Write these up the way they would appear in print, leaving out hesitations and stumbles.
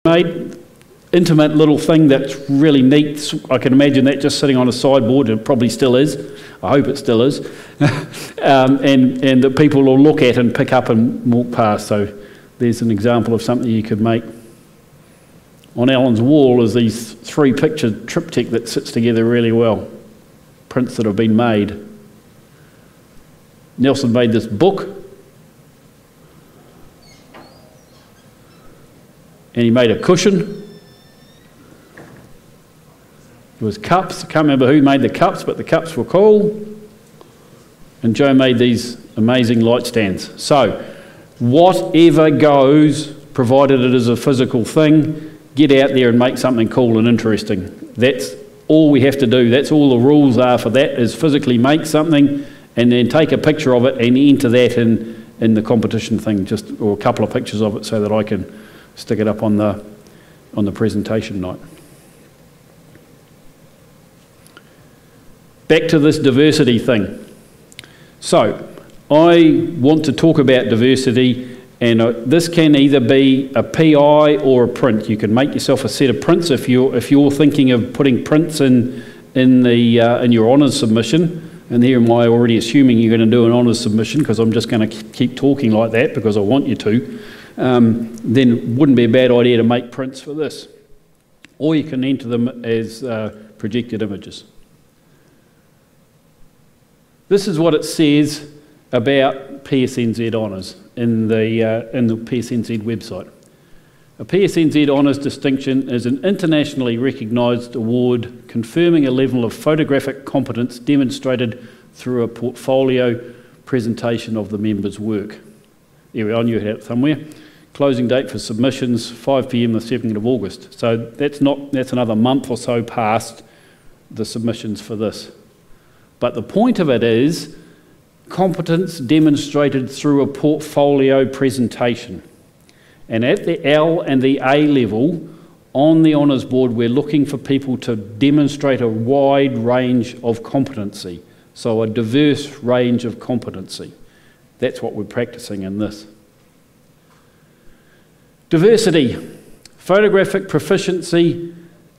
made. Intimate little thing that's really neat. I can imagine that just sitting on a sideboard, and it probably still is. I hope it still is. and that people will look at and pick up and walk past. So there's an example of something you could make. On Alan's wall is these 3 picture triptych that sits together really well. Prints that have been made. Nelson made this book. And he made a cushion. There was cups. I can't remember who made the cups, but the cups were cool. And Joe made these amazing light stands. So, whatever goes, provided it is a physical thing, get out there and make something cool and interesting. That's all we have to do. That's all the rules are for that, is physically make something and then take a picture of it and enter that in the competition thing, or a couple of pictures of it so that I can stick it up on the presentation night. Back to this diversity thing. So, I want to talk about diversity, and this can either be a PI or a print. You can make yourself a set of prints if you're thinking of putting prints in your honours submission. And here am I already assuming you're going to do an honours submission, because I'm just going to keep talking like that because I want you to. Then it wouldn't be a bad idea to make prints for this. Or you can enter them as projected images. This is what it says about PSNZ Honours in the PSNZ website. A PSNZ Honours distinction is an internationally recognised award confirming a level of photographic competence demonstrated through a portfolio presentation of the member's work. There we are, you had it somewhere. Closing date for submissions, 5 p.m. the 2nd of August. So that's another month or so past the submissions for this. But the point of it is competence demonstrated through a portfolio presentation. And at the L and the A level, on the honours board, we're looking for people to demonstrate a wide range of competency. So a diverse range of competency. That's what we're practicing in this. Diversity. Photographic proficiency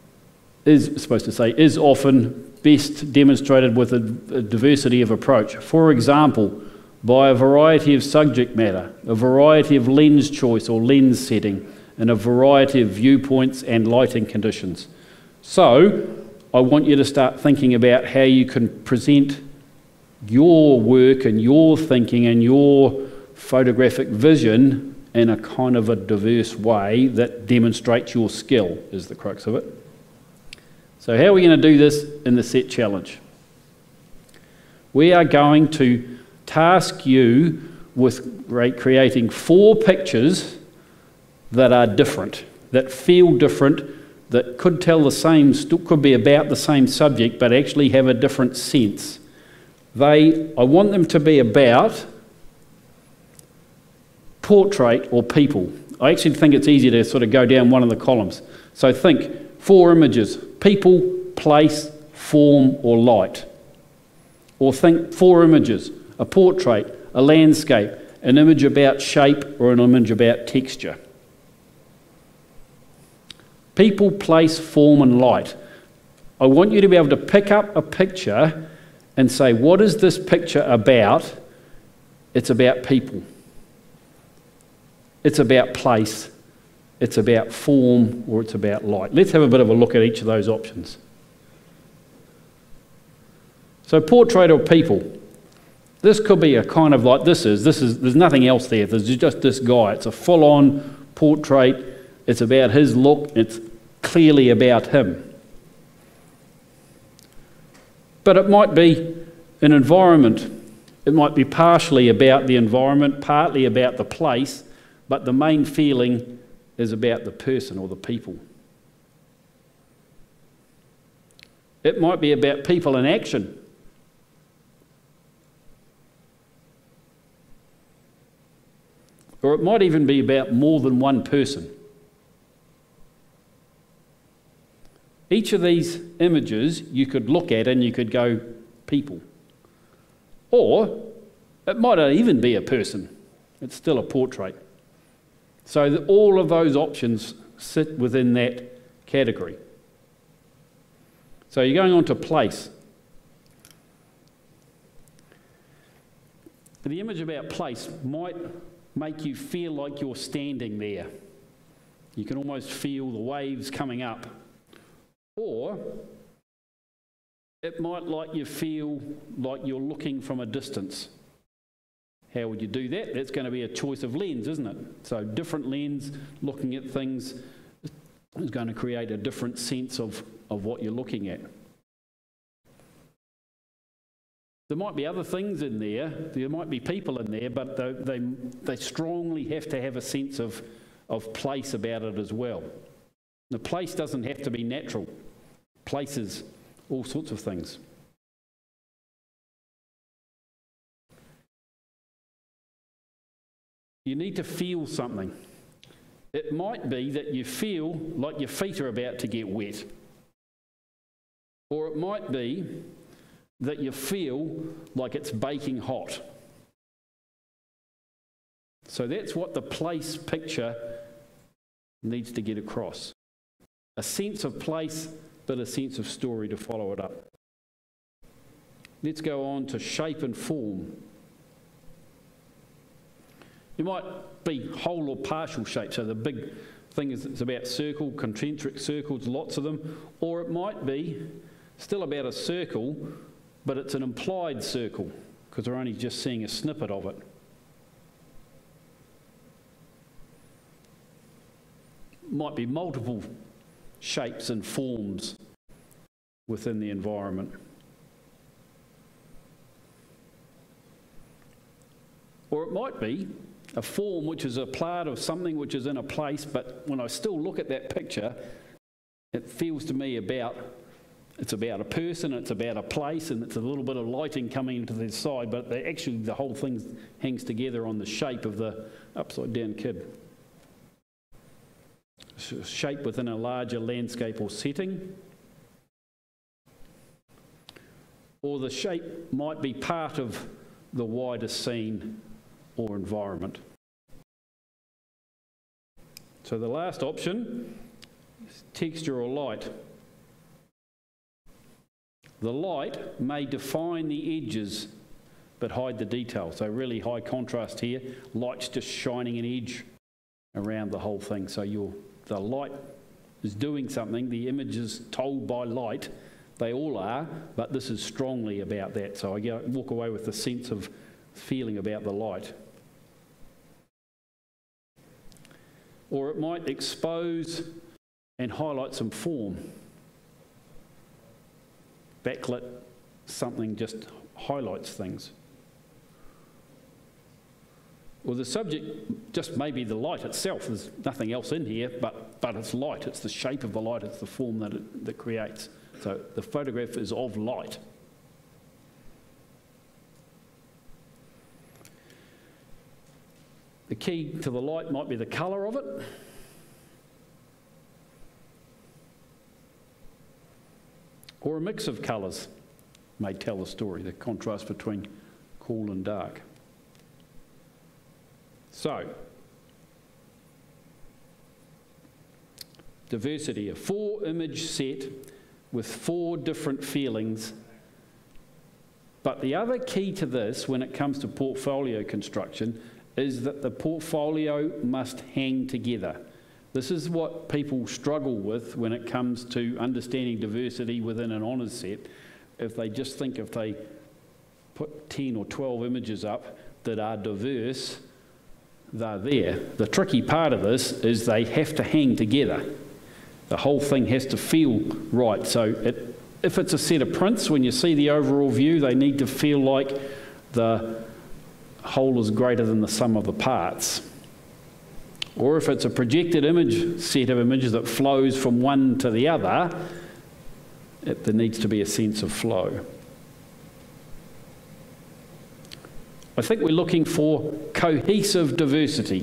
is often best demonstrated with a diversity of approach. For example, by a variety of subject matter, a variety of lens choice or lens setting, and a variety of viewpoints and lighting conditions. So, I want you to start thinking about how you can present your work and your thinking and your photographic vision in a kind of a diverse way that demonstrates your skill, is the crux of it. So how are we going to do this in the set challenge? We are going to task you with creating 4 pictures that are different, that feel different, that could tell the same, could be about the same subject, but actually have a different sense. I want them to be about portrait or people. I actually think it's easier to sort of go down one of the columns. So think 4 images: people, place, form, or light. Or think 4 images: a portrait, a landscape, an image about shape, or an image about texture. People, place, form, and light. I want you to be able to pick up a picture and say, what is this picture about? It's about people. It's about place. It's about form, or it's about light. Let's have a bit of a look at each of those options. So portrait or people. This could be a kind of like there's nothing else there. There's just this guy. It's a full-on portrait. It's about his look. It's clearly about him. But it might be an environment. It might be partially about the environment, partly about the place, but the main feeling is about the person or the people. It might be about people in action. Or it might even be about more than one person. Each of these images you could look at and you could go, people. Or it might not even be a person. It's still a portrait. So all of those options sit within that category. So you're going on to place. The image about place might make you feel like you're standing there. You can almost feel the waves coming up. Or it might like you feel like you're looking from a distance. How would you do that? That's going to be a choice of lens, isn't it? So different lens, looking at things, is going to create a different sense of what you're looking at. There might be other things in there, there might be people in there, but they strongly have to have a sense of place about it as well. The place doesn't have to be natural. Places, all sorts of things. You need to feel something. It might be that you feel like your feet are about to get wet. Or it might be that you feel like it's baking hot. So that's what the place picture needs to get across. A sense of place, but a sense of story to follow it up. Let's go on to shape and form. You might be whole or partial shape, so the big thing is it's about circle, concentric circles, lots of them, or it might be still about a circle, but it's an implied circle, because we're only just seeing a snippet of it. Might be multiple shapes and forms within the environment. Or it might be a form which is a part of something which is in a place, but when I still look at that picture, it feels to me it's about a person, it's about a place, and it's a little bit of lighting coming into the side, but actually the whole thing hangs together on the shape of the upside down kid. Shape within a larger landscape or setting. Or the shape might be part of the wider scene or environment. So the last option is texture or light. The light may define the edges but hide the detail. So really high contrast here. Light's just shining an edge around the whole thing. So the light is doing something. The image is told by light. They all are, but this is strongly about that. So I walk away with a sense of feeling about the light. Or it might expose and highlight some form. Backlit, something just highlights things. Or the subject just may be the light itself. There's nothing else in here, but it's light. It's the shape of the light. It's the form that creates. So the photograph is of light. The key to the light might be the colour of it. Or a mix of colours may tell the story, the contrast between cool and dark. So, diversity, a 4-image set with 4 different feelings. But the other key to this when it comes to portfolio construction is that the portfolio must hang together. This is what people struggle with when it comes to understanding diversity within an honours set. If they just think if they put 10 or 12 images up that are diverse, they're there. The tricky part of this is they have to hang together. The whole thing has to feel right. So if it's a set of prints, when you see the overall view, they need to feel like the whole is greater than the sum of the parts. Or if it's a projected image, set of images that flows from one to the other, there needs to be a sense of flow. I think we're looking for cohesive diversity.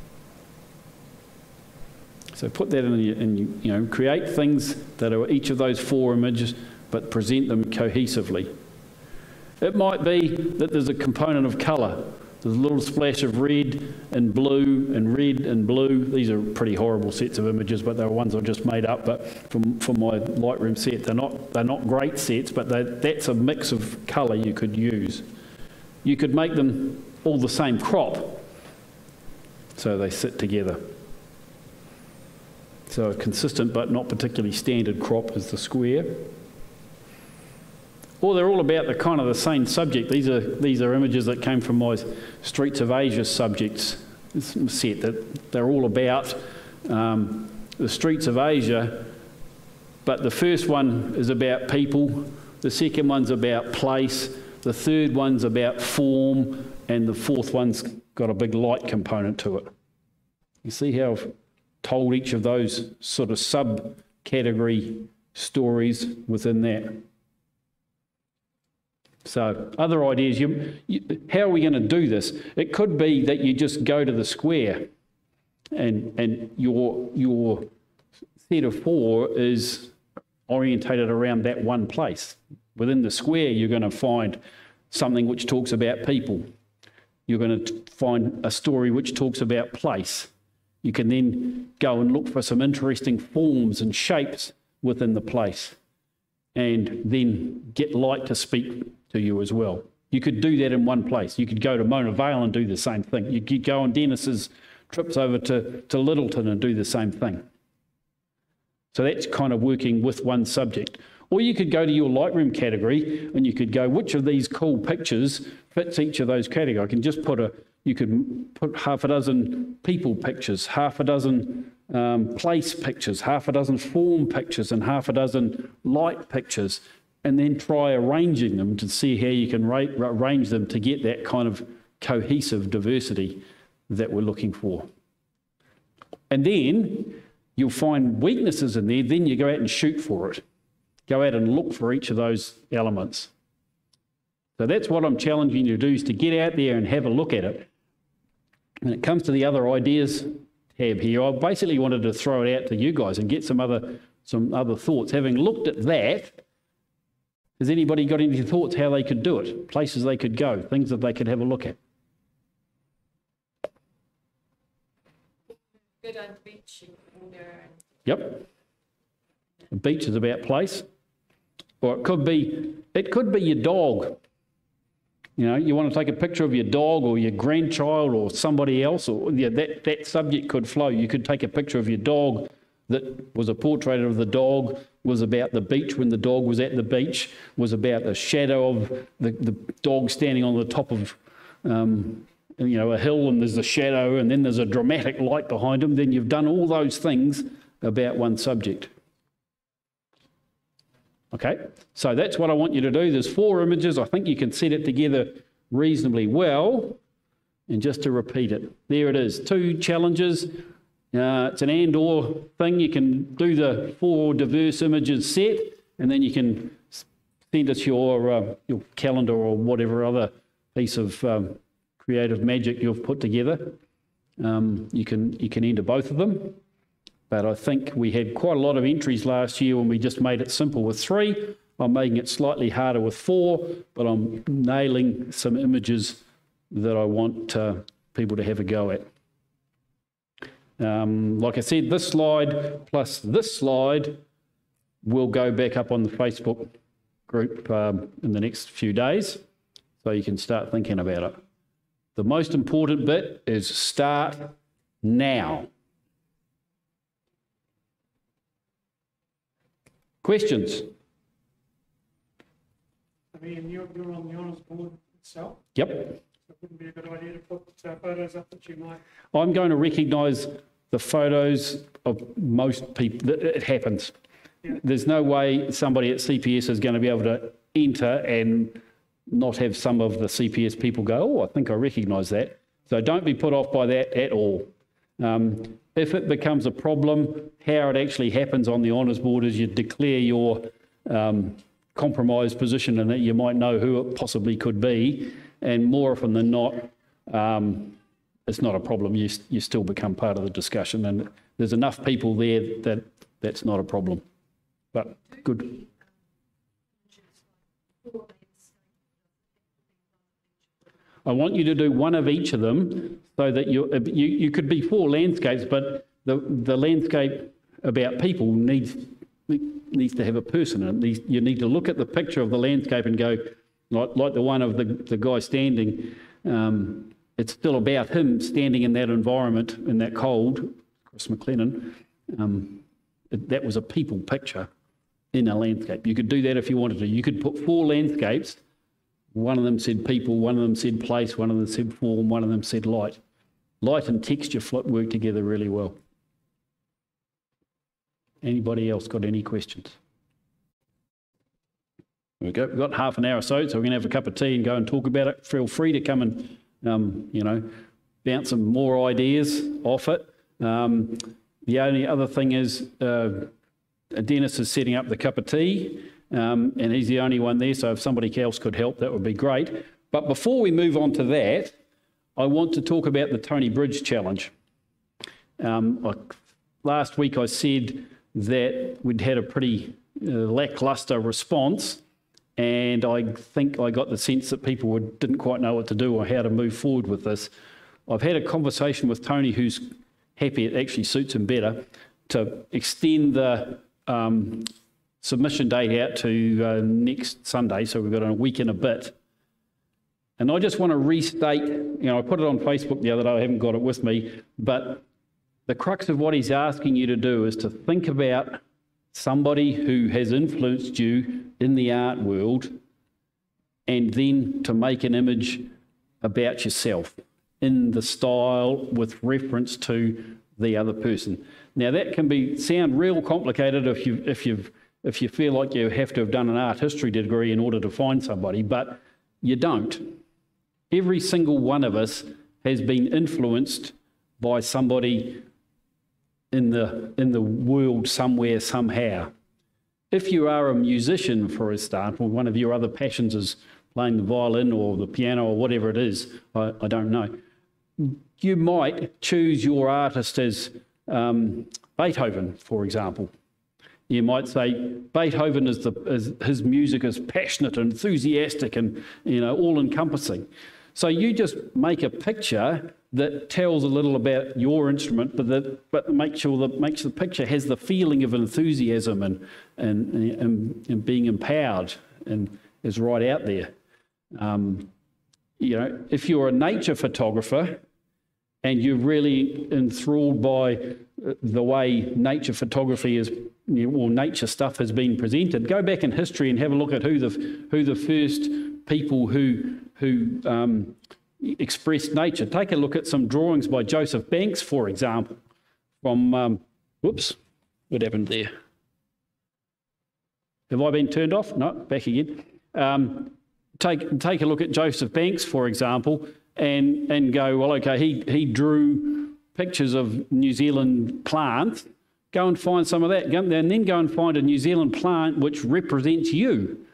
So put that in, create things that are each of those 4 images, but present them cohesively. It might be that there's a component of colour There's a little splash of red and blue and red and blue. These are pretty horrible sets of images, but they're ones I've just made up. But from my Lightroom set, they're not great sets, but that's a mix of colour you could use. You could make them all the same crop, so they sit together. So a consistent but not particularly standard crop is the square. Or they're all about the kind of the same subject. These are images that came from my Streets of Asia subjects set. That they're all about the streets of Asia, but the first one is about people, the second one's about place, the third one's about form, and the fourth one's got a big light component to it. You see how I've told each of those sort of subcategory stories within that. So other ideas, how are we going to do this? It could be that you just go to the square and your set of four is orientated around that one place. Within the square, you're going to find something which talks about people. You're going to find a story which talks about place. You can then go and look for some interesting forms and shapes within the place, and then get light to speak to you as well. You could do that in one place. You could go to Mona Vale and do the same thing. You could go on Dennis's trips over to Littleton and do the same thing. So that's kind of working with one subject. Or you could go to your Lightroom category and you could go, which of these cool pictures fits each of those categories? I can just you could put half a dozen people pictures, half a dozen place pictures, half a dozen form pictures, and half a dozen light pictures, and then try arranging them to see how you can arrange them to get that kind of cohesive diversity that we're looking for. And then you'll find weaknesses in there, then you go out and shoot for it. Go out and look for each of those elements. So that's what I'm challenging you to do, is to get out there and have a look at it. When it comes to the other ideas tab here, I basically wanted to throw it out to you guys and get some other thoughts. Having looked at that, has anybody got any thoughts how they could do it? Places they could go, things that they could have a look at? Good on beach and Yep. The beach is about place. Or it could be your dog. You know, you want to take a picture of your dog or your grandchild or somebody else, or that subject could flow. You could take a picture of your dog that was a portrait of the dog, was about the beach when the dog was at the beach, was about the shadow of the dog standing on the top of a hill, and there's a shadow, and then there's a dramatic light behind him. Then you've done all those things about one subject. Okay, so that's what I want you to do. There's 4 images. I think you can set it together reasonably well. And just to repeat it, there it is. 2 challenges. It's an and/or thing. You can do the 4 diverse images set, and then you can send us your calendar or whatever other piece of creative magic you've put together. You can enter both of them. But I think we had quite a lot of entries last year when we just made it simple with 3. I'm making it slightly harder with 4, but I'm nailing some images that I want people to have a go at. Like I said, this slide plus this slide will go back up on the Facebook group in the next few days, so you can start thinking about it. The most important bit is start now. Questions? I mean, you're on the honours board itself. Yep. So it wouldn't be a good idea to put photos up that you might. I'm going to recognise the photos of most people. It happens. Yeah. There's no way somebody at CPS is going to be able to enter and not have some of the CPS people go, oh, I think I recognise that. So don't be put off by that at all. If it becomes a problem, how it actually happens on the honours board is you declare your compromised position, and that you might know who it possibly could be, and more often than not, it's not a problem. You still become part of the discussion, and there's enough people there that that's not a problem. But good. I want you to do one of each of them so that you could be 4 landscapes, but the landscape about people needs to have a person in it. You need to look at the picture of the landscape and go, like the one of the guy standing, it's still about him standing in that environment, in that cold, Chris McLennan. That was a people picture in a landscape. You could do that if you wanted to. You could put 4 landscapes. One of them said people, one of them said place, one of them said form, one of them said light. Light and texture work together really well. Anybody else got any questions? There we go. We've got half an hour or so we're going to have a cup of tea and go and talk about it. Feel free to come and, bounce some more ideas off it. The only other thing is Dennis is setting up the cup of tea, and he's the only one there, so if somebody else could help, that would be great. But before we move on to that, I want to talk about the Tony Bridge Challenge. Last week I said that we'd had a pretty lacklustre response, and I think I got the sense that people didn't quite know what to do or how to move forward with this. I've had a conversation with Tony, who's happy it actually suits him better, to extend the submission date out to next Sunday, so we've got a week and a bit. And I just want to restate, I put it on Facebook the other day, I haven't got it with me, but the crux of what he's asking you to do is to think about somebody who has influenced you in the art world, and then to make an image about yourself in the style with reference to the other person. Now that can sound real complicated if you feel like you have to have done an art history degree in order to find somebody, but you don't. Every single one of us has been influenced by somebody in the world somewhere, somehow. If you are a musician, for example, one of your other passions is playing the violin or the piano or whatever it is, I don't know, you might choose your artist as Beethoven, for example. You might say Beethoven his music is passionate and enthusiastic and all-encompassing. So you just make a picture that tells a little about your instrument, but make sure that makes the picture has the feeling of enthusiasm and being empowered and is right out there. If you're a nature photographer and you're really enthralled by the way nature photography is, or nature stuff has been presented, go back in history and have a look at who the first people who expressed nature. Take a look at some drawings by Joseph Banks, for example, from, whoops, what happened there? Have I been turned off? No, back again. Take a look at Joseph Banks, for example, and go, well, okay, he drew pictures of New Zealand plants. Go and find some of that, and then go and find a New Zealand plant which represents you.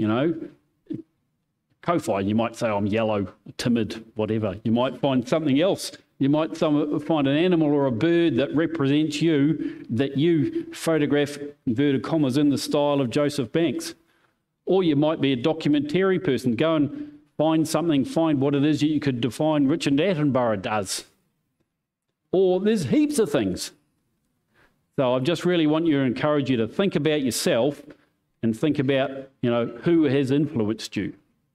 Ko-fi, you might say I'm yellow, timid, whatever. You might find something else. You might find an animal or a bird that represents you, that you photograph, inverted commas, in the style of Joseph Banks. Or you might be a documentary person. Go and find what it is that you could define Richard Attenborough does. Or there's heaps of things. So I just really want to encourage you to think about yourself and think about, who has influenced you.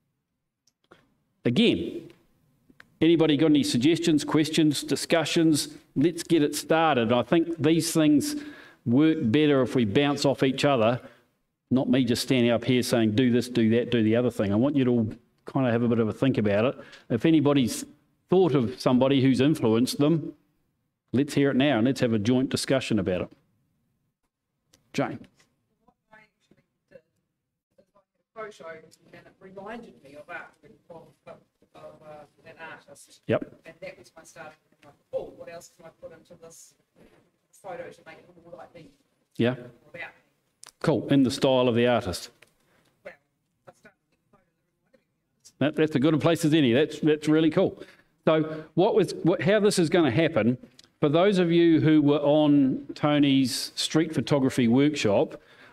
Again, anybody got any suggestions, questions, discussions? Let's get it started. I think these things work better if we bounce off each other, not me just standing up here saying, do this, do that, do the other thing. I want you to kind of have a bit of a think about it. If anybody's thought of somebody who's influenced them, let's hear it now and let's have a joint discussion about it. Jane. What I actually did is I had a photo and it reminded me of art, of an artist. Yep. And that was my starting point. Oh, what else can I put into this photo to make it more like me? Yeah. More about me. Cool. In the style of the artist. Well, I started with a photo that reminded me of That's as good a place as any. That's really cool. So how this is going to happen, for those of you who were on Tony's street photography workshop,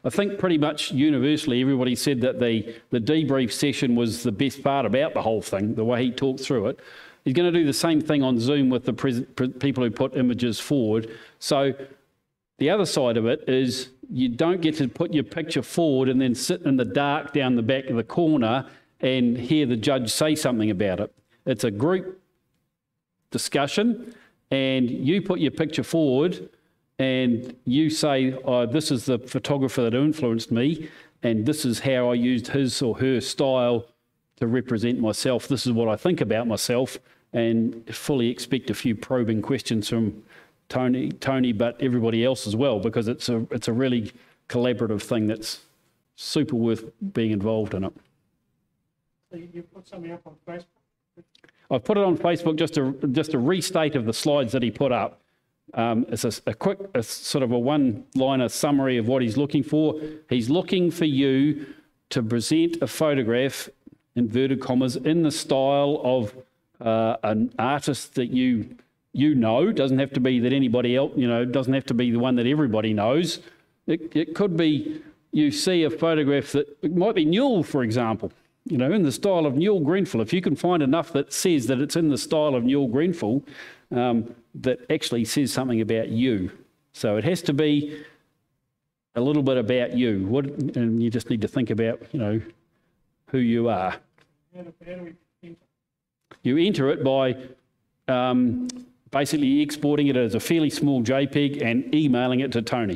I think pretty much universally everybody said that the debrief session was the best part about the whole thing, the way he talked through it. He's going to do the same thing on Zoom with the people who put images forward. So the other side of it is you don't get to put your picture forward and then sit in the dark down the back of the corner and hear the judge say something about it. It's a group discussion, and you put your picture forward and you say, oh, this is the photographer that influenced me, and this is how I used his or her style to represent myself. This is what I think about myself, and fully expect a few probing questions from Tony, but everybody else as well, because it's a really collaborative thing that's super worth being involved in it. So you put something up on Facebook? I've put it on Facebook, just a restate of the slides that he put up. It's a quick, sort of a one-liner summary of what he's looking for. He's looking for you to present a photograph, inverted commas, in the style of an artist that you know. Doesn't have to be that anybody else, doesn't have to be the one that everybody knows. It could be you see a photograph that, it might be Newell, for example, in the style of Newell Grenfell. If you can find enough that says that it's in the style of Newell Grenfell, that actually says something about you. So it has to be a little bit about you. And you just need to think about, who you are. How do we enter? You enter it by basically exporting it as a fairly small JPEG and emailing it to Tony.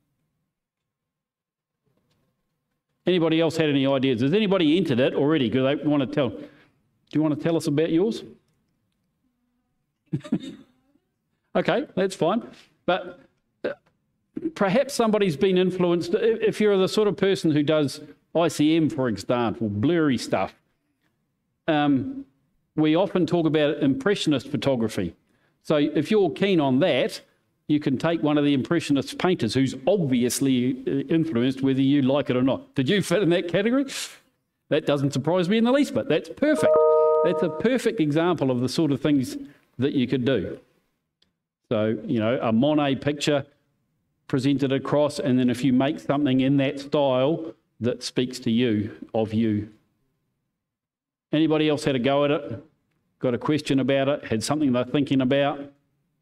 Anybody else had any ideas? Has anybody entered it already? Because they want to tell. Do you want to tell us about yours? Okay, that's fine. But perhaps somebody's been influenced. If you're the sort of person who does ICM, for example, blurry stuff, we often talk about impressionist photography. So if you're keen on that, you can take one of the impressionist painters who's obviously influenced, whether you like it or not. Did you fit in that category? That doesn't surprise me in the least, but that's perfect. That's a perfect example of the sort of things that you could do. So, a Monet picture presented across, and then if you make something in that style that speaks to you, of you. Anybody else had a go at it? Got a question about it? Had something they're thinking about?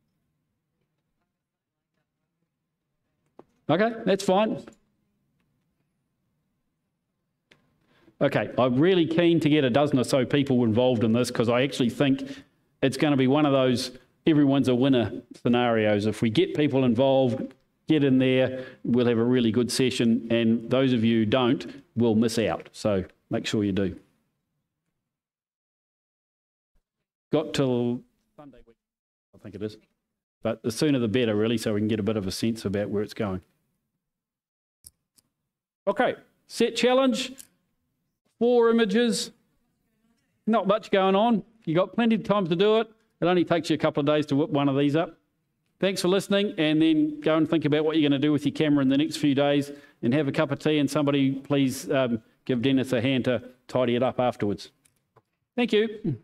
Okay, that's fine. Okay, I'm really keen to get a dozen or so people involved in this, because I actually think it's going to be one of those everyone's a winner scenarios. If we get people involved, get in there, we'll have a really good session, and those of you who don't will miss out. So make sure you do. Got till Sunday week, I think it is. But the sooner the better, really, so we can get a bit of a sense about where it's going. Okay, set challenge, 4 images, not much going on. You got plenty of time to do it. It only takes you a couple of days to whip one of these up. Thanks for listening, and then go and think about what you're going to do with your camera in the next few days, and have a cup of tea, and somebody please give Dennis a hand to tidy it up afterwards. Thank you.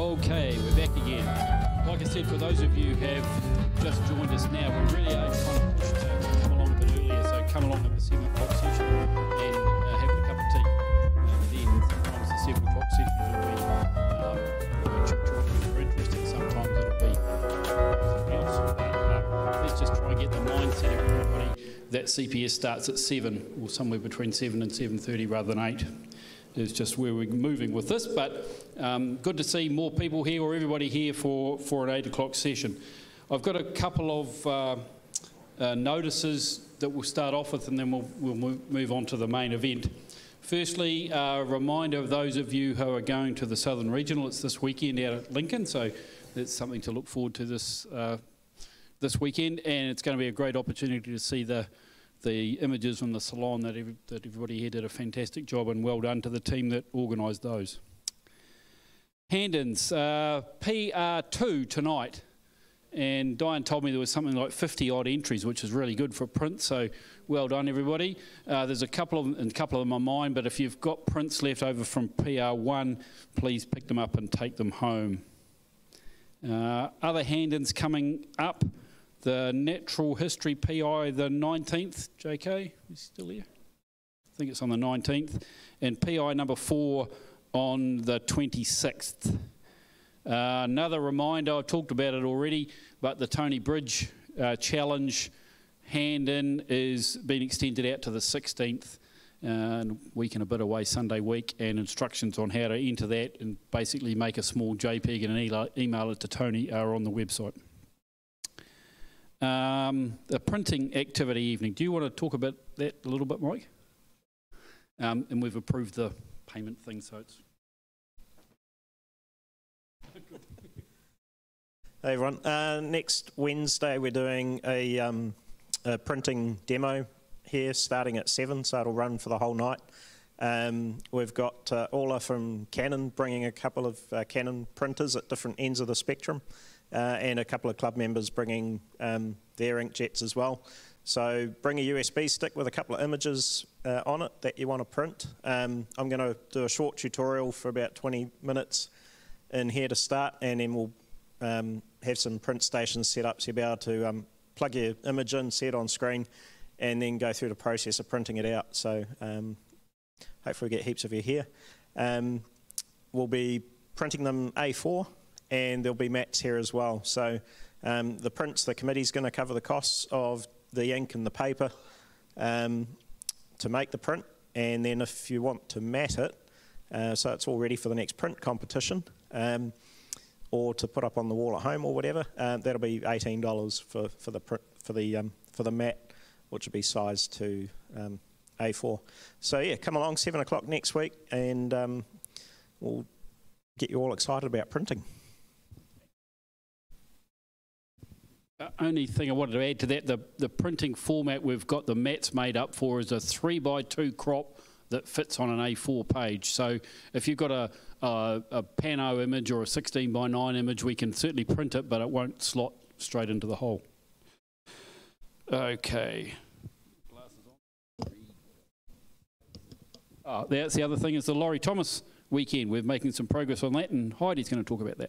Okay, we're back again. Like I said, for those of you who have just joined us now, we really are trying to push to come along a bit earlier, so come along at the 7 o'clock session and have a cup of tea. Then sometimes the 7 o'clock session will be super interesting, sometimes it'll be something else. Let's just try and get the mindset of everybody that CPS starts at 7 or somewhere between 7 and 7:30 rather than 8. It's just where we're moving with this, but good to see more people here, or everybody here for an 8 o'clock session. I've got a couple of notices that we'll start off with, and then we'll move on to the main event. Firstly, a reminder of those of you who are going to the Southern Regional. It's this weekend out at Lincoln, so that's something to look forward to this weekend, and it's going to be a great opportunity to see the images from the salon that everybody here did a fantastic job, and well done to the team that organised those. Hand-ins, PR2 tonight, and Diane told me there was something like 50 odd entries, which is really good for print, so well done everybody. There's a couple of them are mine, but if you've got prints left over from PR1, please pick them up and take them home. Other hand-ins coming up. The Natural History PI the 19th, JK, is still here? I think it's on the 19th. And PI number 4 on the 26th. Another reminder, I've talked about it already, but the Tony Bridge Challenge hand-in is being extended out to the 16th, week and a bit away, Sunday week, and instructions on how to enter that and basically make a small JPEG and email it to Tony are on the website. The printing activity evening. Do you want to talk about that a little bit, Mike? And we've approved the payment thing, so it's... Hey everyone, next Wednesday we're doing a printing demo here starting at 7, so it'll run for the whole night. We've got Ola from Canon bringing a couple of Canon printers at different ends of the spectrum. And a couple of club members bringing their inkjets as well. So bring a USB stick with a couple of images on it that you want to print. I'm going to do a short tutorial for about 20 minutes in here to start, and then we'll have some print stations set up so you'll be able to plug your image in, see it on screen, and then go through the process of printing it out. So hopefully we get heaps of you here. We'll be printing them A4, and there'll be mats here as well. So the prints, the committee's going to cover the costs of the ink and the paper to make the print, and then if you want to mat it, so it's all ready for the next print competition, or to put up on the wall at home or whatever, that'll be $18 for the mat, which will be sized to A4. So yeah, come along 7 o'clock next week, and we'll get you all excited about printing. Only thing I wanted to add to that, the printing format we've got the mats made up for is a 3x2 crop that fits on an A4 page. So if you've got a pano image or a 16:9 image, we can certainly print it, but it won't slot straight into the hole. Okay. That's the other thing, is the Laurie Thomas weekend. We're making some progress on that, and Heidi's going to talk about that.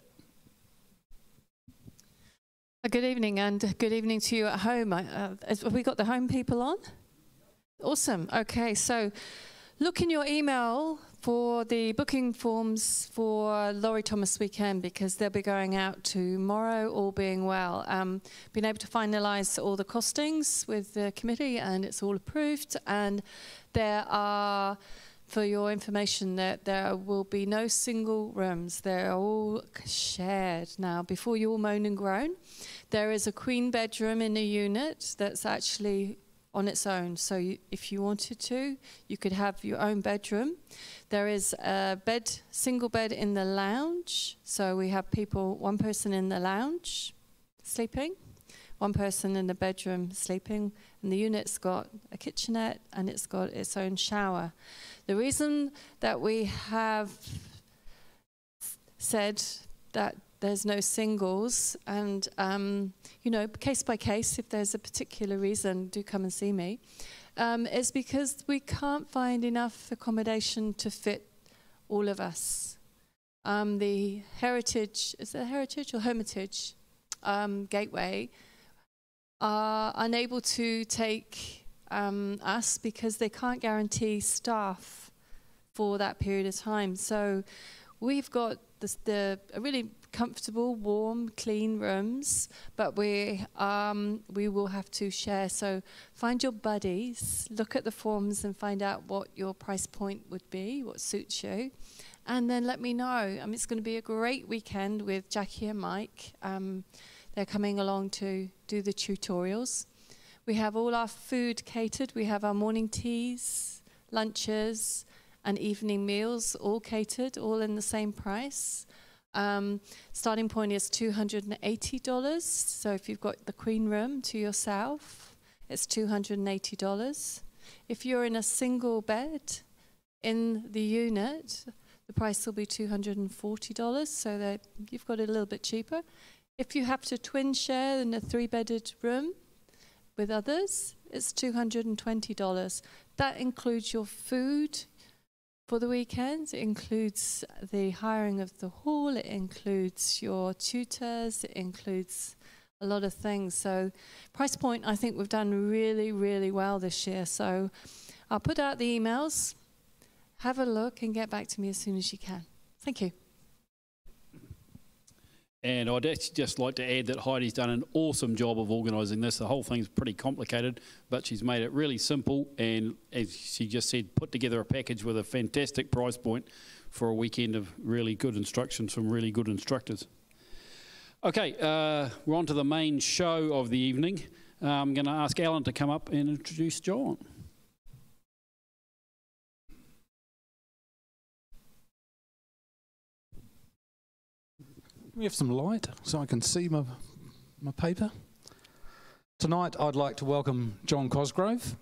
Good evening, and good evening to you at home. Have we got the home people on? Awesome. Okay, so look in your email for the booking forms for Laurie Thomas weekend, because they'll be going out tomorrow, all being well. Been able to finalise all the costings with the committee, and it's all approved. And there are, for your information, that there will be no single rooms. They're all shared now. Before you all moan and groan, there is a queen bedroom in a unit that's actually on its own. So if you wanted to, you could have your own bedroom. There is a single bed in the lounge. So we have one person in the lounge sleeping, one person in the bedroom sleeping, and the unit's got a kitchenette and it's got its own shower. The reason that we have said that there's no singles, and you know, case by case, if there's a particular reason, do come and see me, is because we can't find enough accommodation to fit all of us. the Heritage, is it Heritage or Hermitage Gateway, are unable to take us because they can't guarantee staff for that period of time. So we've got a really comfortable, warm, clean rooms, but we will have to share. So find your buddies, look at the forms and find out what your price point would be, what suits you, and then let me know. It's going to be a great weekend with Jackie and Mike. They're coming along to do the tutorials. We have all our food catered. We have our morning teas, lunches, and evening meals all catered, all in the same price. Starting point is $280. So if you've got the queen room to yourself, it's $280. If you're in a single bed in the unit, the price will be $240, so that you've got it a little bit cheaper. If you have to twin share in a 3-bedded room with others, it's $220. That includes your food for the weekend. It includes the hiring of the hall, it includes your tutors, it includes a lot of things. So price point, I think we've done really, really well this year. So I'll put out the emails, have a look and get back to me as soon as you can. Thank you. And I'd actually just like to add that Heidi's done an awesome job of organising this. The whole thing's pretty complicated, but she's made it really simple and, as she just said, put together a package with a fantastic price point for a weekend of really good instruction from really good instructors. Okay, we're on to the main show of the evening. I'm going to ask Alan to come up and introduce John. We have some light so I can see my paper. Tonight I'd like to welcome John Cosgrove.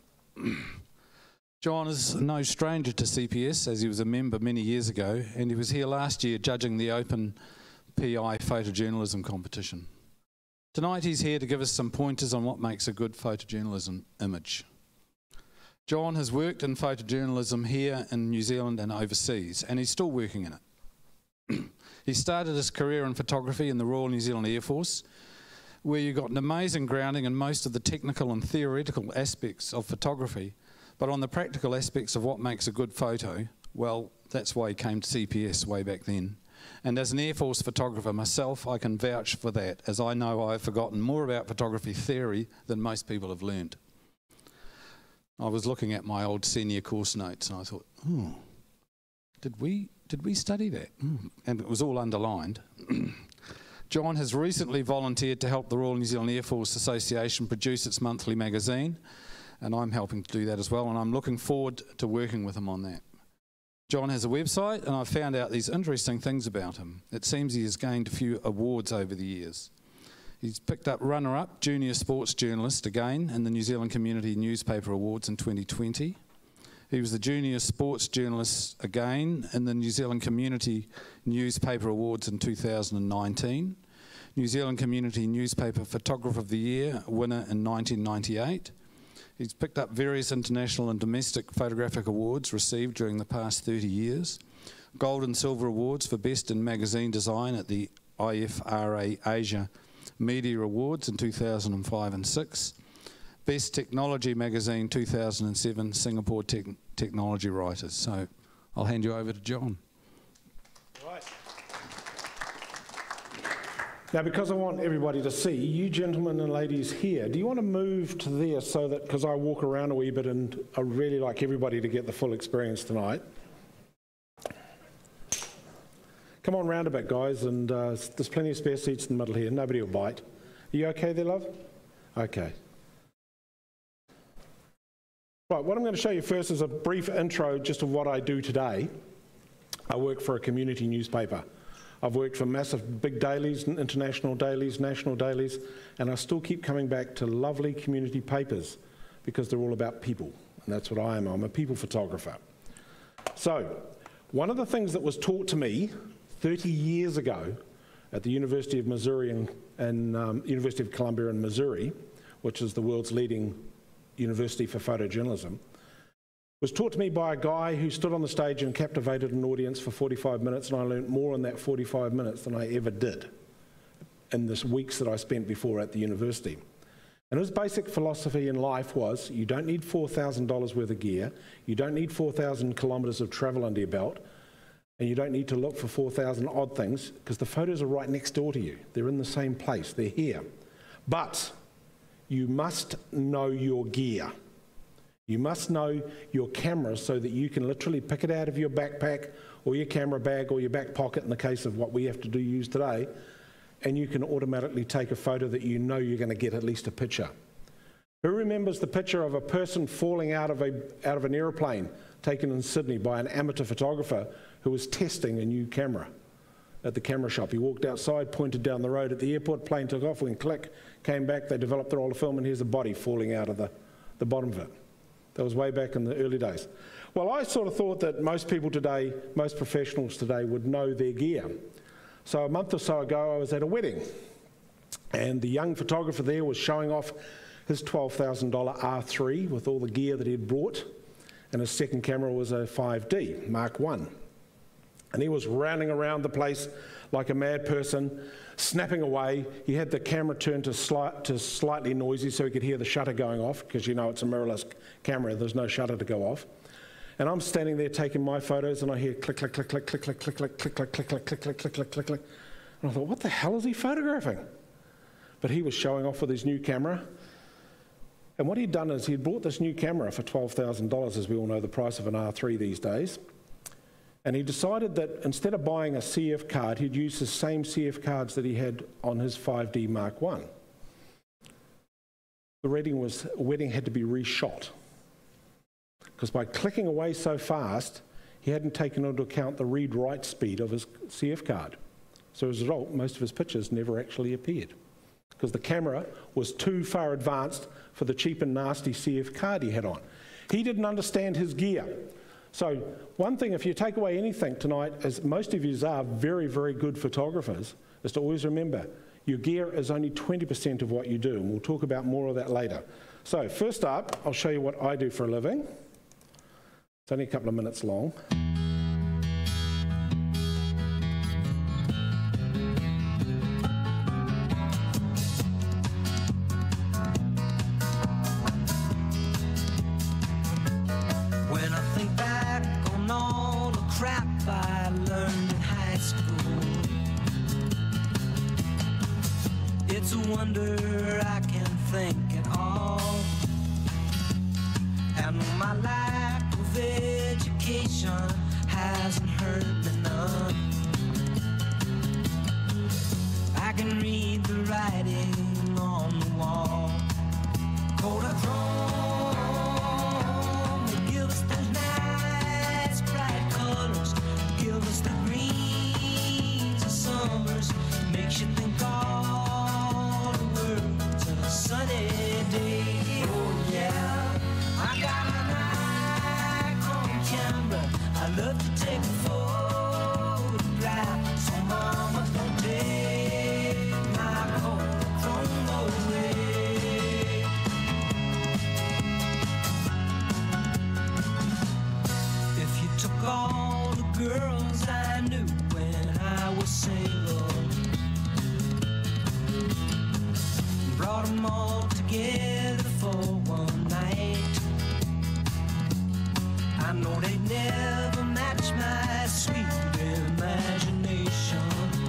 John is no stranger to CPS, as he was a member many years ago, and he was here last year judging the Open PI photojournalism competition. Tonight he's here to give us some pointers on what makes a good photojournalism image. John has worked in photojournalism here in New Zealand and overseas, and he's still working in it. He started his career in photography in the Royal New Zealand Air Force, where you got an amazing grounding in most of the technical and theoretical aspects of photography, but on the practical aspects of what makes a good photo, well, that's why he came to CPS way back then. And as an Air Force photographer myself, I can vouch for that, as I know I've forgotten more about photography theory than most people have learned. I was looking at my old senior course notes and I thought, oh, did we study that? And it was all underlined. John has recently volunteered to help the Royal New Zealand Air Force Association produce its monthly magazine, and I'm helping to do that as well, and I'm looking forward to working with him on that. John has a website, and I've found out these interesting things about him. It seems he has gained a few awards over the years. He's picked up runner-up Junior Sports Journalist again in the New Zealand Community Newspaper Awards in 2020. He was the Junior Sports Journalist again in the New Zealand Community Newspaper Awards in 2019. New Zealand Community Newspaper Photographer of the Year winner in 1998. He's picked up various international and domestic photographic awards received during the past 30 years. Gold and silver awards for Best in Magazine Design at the IFRA Asia Media Awards in 2005 and 6. Best Technology Magazine 2007 Singapore Technology Writers. So I'll hand you over to John. Right. Now, because I want everybody to see, you gentlemen and ladies here, do you want to move to there so that, because I walk around a wee bit and I really like everybody to get the full experience tonight. Come on round a bit, guys, and there's plenty of spare seats in the middle here. Nobody will bite. Are you okay there, love? Okay. Right, what I'm going to show you first is a brief intro just of what I do today. I work for a community newspaper. I've worked for massive big dailies, international dailies, national dailies, and I still keep coming back to lovely community papers because they're all about people, and that's what I am. I'm a people photographer. So, one of the things that was taught to me 30 years ago at the University of Missouri and University of Columbia in Missouri, which is the world's leading university for photojournalism, was taught to me by a guy who stood on the stage and captivated an audience for 45 minutes, and I learned more in that 45 minutes than I ever did in the weeks that I spent before at the university. And his basic philosophy in life was, you don't need $4,000 worth of gear, you don't need 4,000 kilometres of travel under your belt, and you don't need to look for 4,000 odd things, because the photos are right next door to you. They're in the same place, they're here. But you must know your gear. You must know your camera so that you can literally pick it out of your backpack or your camera bag or your back pocket in the case of what we have to use today, and you can automatically take a photo that you know you're going to get at least a picture. Who remembers the picture of a person falling out of an aeroplane taken in Sydney by an amateur photographer who was testing a new camera at the camera shop? He walked outside, pointed down the road at the airport, plane took off, went click, came back, they developed the roll of film, and here's a body falling out of the bottom of it. That was way back in the early days. Well, I sort of thought that most people today, most professionals today would know their gear. So a month or so ago, I was at a wedding, and the young photographer there was showing off his $12,000 R3 with all the gear that he'd brought, and his second camera was a 5D Mark I. And he was rounding around the place like a mad person, snapping away. He had the camera turned to slightly noisy so he could hear the shutter going off, because you know it's a mirrorless camera, there's no shutter to go off. And I'm standing there taking my photos, and I hear click, click, click, click, click, click, click, click, click, click, click, click, click, click, click, click, click, click. And I thought, what the hell is he photographing? But he was showing off with his new camera. And what he'd done is he'd bought this new camera for $12,000, as we all know the price of an R3 these days. And he decided that instead of buying a CF card, he'd use the same CF cards that he had on his 5D Mark I. The wedding had to be reshot, because by clicking away so fast, he hadn't taken into account the read-write speed of his CF card. So as a result, most of his pictures never actually appeared, because the camera was too far advanced for the cheap and nasty CF card he had on. He didn't understand his gear. So one thing, if you take away anything tonight, as most of you are very, very good photographers, is to always remember, your gear is only 20% of what you do, and we'll talk about more of that later. So first up, I'll show you what I do for a living. It's only a couple of minutes long. It's a wonder I can think at all. And my lack of education hasn't hurt me none. I can read the writing on the wall. Kodachrome, they give us those nice bright colors, give us the greens of summers, makes you think all the world's a sunny day. Oh yeah, I got an Nikon camera, I love to take a photograph, so mama don't take my Kodachrome away. If you took all the girls I knew when I was single, brought them all together for one night, I know they'd never match my sweet imagination.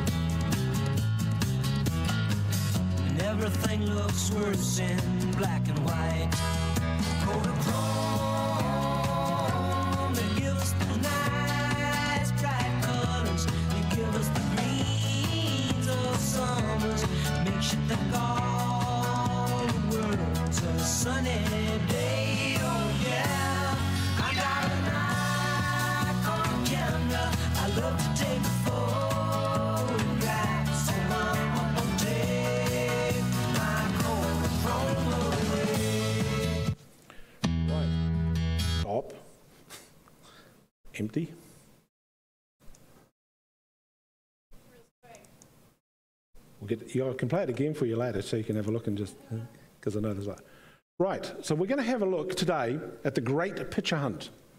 And everything looks worse in black and white. Kodachrome, they give us the nice bright colors, they give us the greens of summers, makes you think all the world's a sunny day. Oh yeah, I got an Nikon camera, I love to take photographs, so mama don't take my Kodachrome away. Right. Stop. Empty. I can play it again for you later so you can have a look and just, because I know there's that. Right, so we're going to have a look today at the great picture hunt.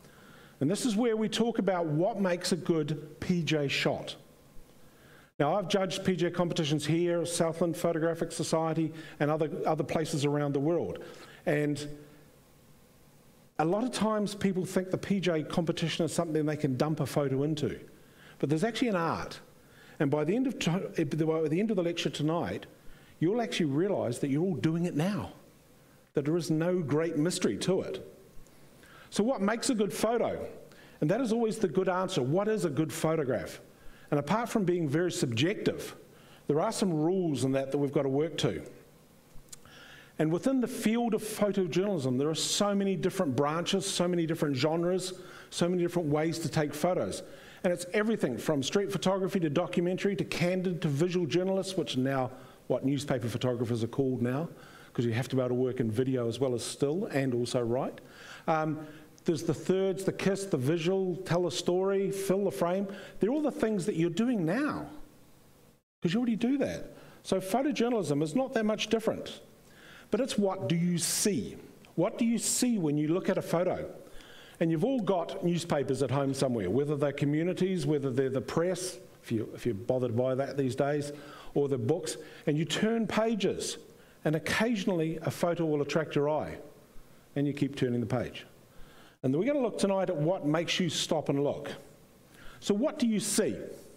And this is where we talk about what makes a good PJ shot. Now, I've judged PJ competitions here, Southland Photographic Society, and other places around the world. And a lot of times people think the PJ competition is something they can dump a photo into. But there's actually an art. And by the end of the lecture tonight, you'll actually realise that you're all doing it now, that there is no great mystery to it. So what makes a good photo? And that is always the good answer. What is a good photograph? And apart from being very subjective, there are some rules in that we've got to work to. And within the field of photojournalism, there are so many different branches, so many different genres, so many different ways to take photos. And it's everything from street photography to documentary to candid to visual journalists, which are now what newspaper photographers are called now, because you have to be able to work in video as well as still and also write. There's the thirds, the kiss, the visual, tell a story, fill the frame. They're all the things that you're doing now, because you already do that. So photojournalism is not that much different. But it's what do you see? What do you see when you look at a photo? And you've all got newspapers at home somewhere, whether they're communities, whether they're the press, if you're bothered by that these days, or the books, and you turn pages, and occasionally a photo will attract your eye, and you keep turning the page. And we're going to look tonight at what makes you stop and look. So what do you see?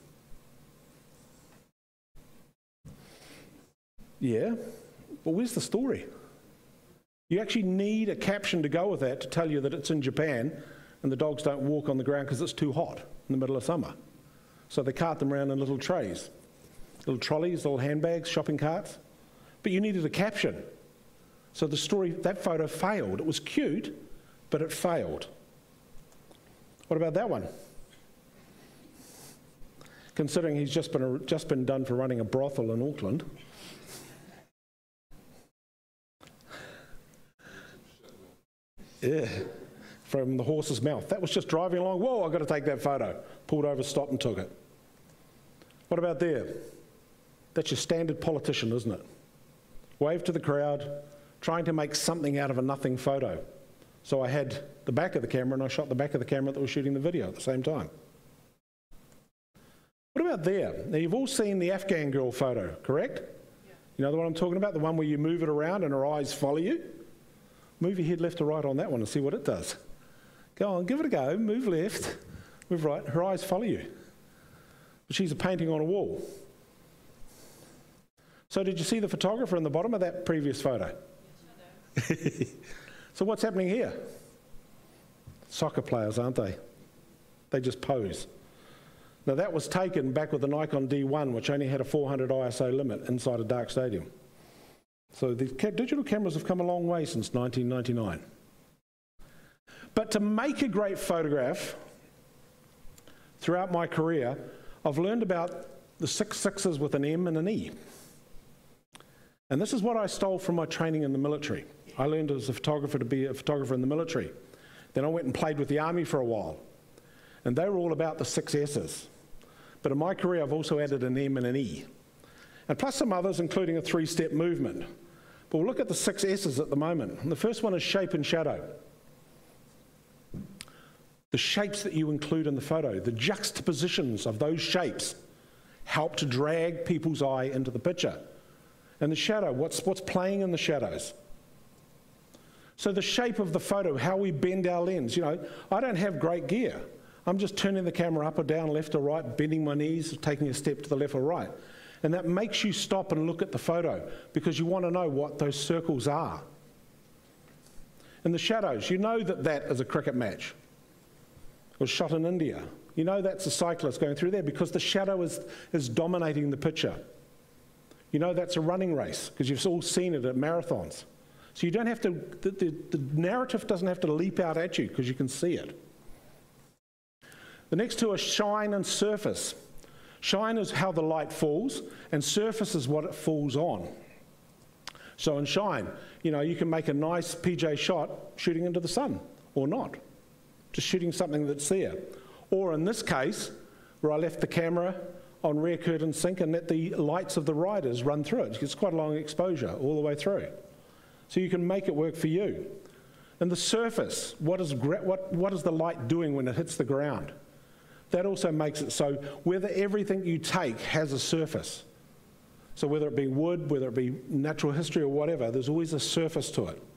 Yeah, but where's the story? You actually need a caption to go with that to tell you that it's in Japan and the dogs don't walk on the ground because it's too hot in the middle of summer. So they cart them around in little trays, little trolleys, little handbags, shopping carts. But you needed a caption. So the story, that photo failed. It was cute, but it failed. What about that one? Considering he's just been done for running a brothel in Auckland. Yeah, from the horse's mouth. That was just driving along. Whoa, I've got to take that photo. Pulled over, stopped and took it. What about there? That's your standard politician, isn't it? Wave to the crowd, trying to make something out of a nothing photo. So I had the back of the camera and I shot the back of the camera that was shooting the video at the same time. What about there? Now you've all seen the Afghan girl photo, correct? Yeah. You know the one I'm talking about? The one where you move it around and her eyes follow you? Move your head left or right on that one and see what it does. Go on, give it a go, move left, move right, her eyes follow you. But she's a painting on a wall. So did you see the photographer in the bottom of that previous photo? So what's happening here? Soccer players, aren't they? They just pose. Now that was taken back with the Nikon D1, which only had a 400 ISO limit inside a dark stadium. So the digital cameras have come a long way since 1999. But to make a great photograph, throughout my career, I've learned about the 6 sixes with an M and an E. And this is what I stole from my training in the military. I learned as a photographer to be a photographer in the military. Then I went and played with the army for a while. And they were all about the 6 S's. But in my career, I've also added an M and an E. And plus some others, including a 3-step movement. But we'll look at the 6 S's at the moment. And the first one is shape and shadow. The shapes that you include in the photo, the juxtapositions of those shapes help to drag people's eye into the picture. And the shadow, what's playing in the shadows. So the shape of the photo, how we bend our lens. You know, I don't have great gear. I'm just turning the camera up or down, left or right, bending my knees, taking a step to the left or right. And that makes you stop and look at the photo because you want to know what those circles are. And the shadows, you know that that is a cricket match. It was shot in India. You know that's a cyclist going through there because the shadow is dominating the picture. You know that's a running race because you've all seen it at marathons. So you don't have to, the narrative doesn't have to leap out at you because you can see it. The next two are shine and surface. Shine is how the light falls, and surface is what it falls on. So in shine, you know, you can make a nice PJ shot shooting into the sun, or not. Just shooting something that's there. Or in this case, where I left the camera on rear curtain sync and let the lights of the riders run through it. It's quite a long exposure all the way through. So you can make it work for you. And the surface, what is the light doing when it hits the ground? That also makes it so whether everything you take has a surface. So whether it be wood, whether it be natural history or whatever, there's always a surface to it.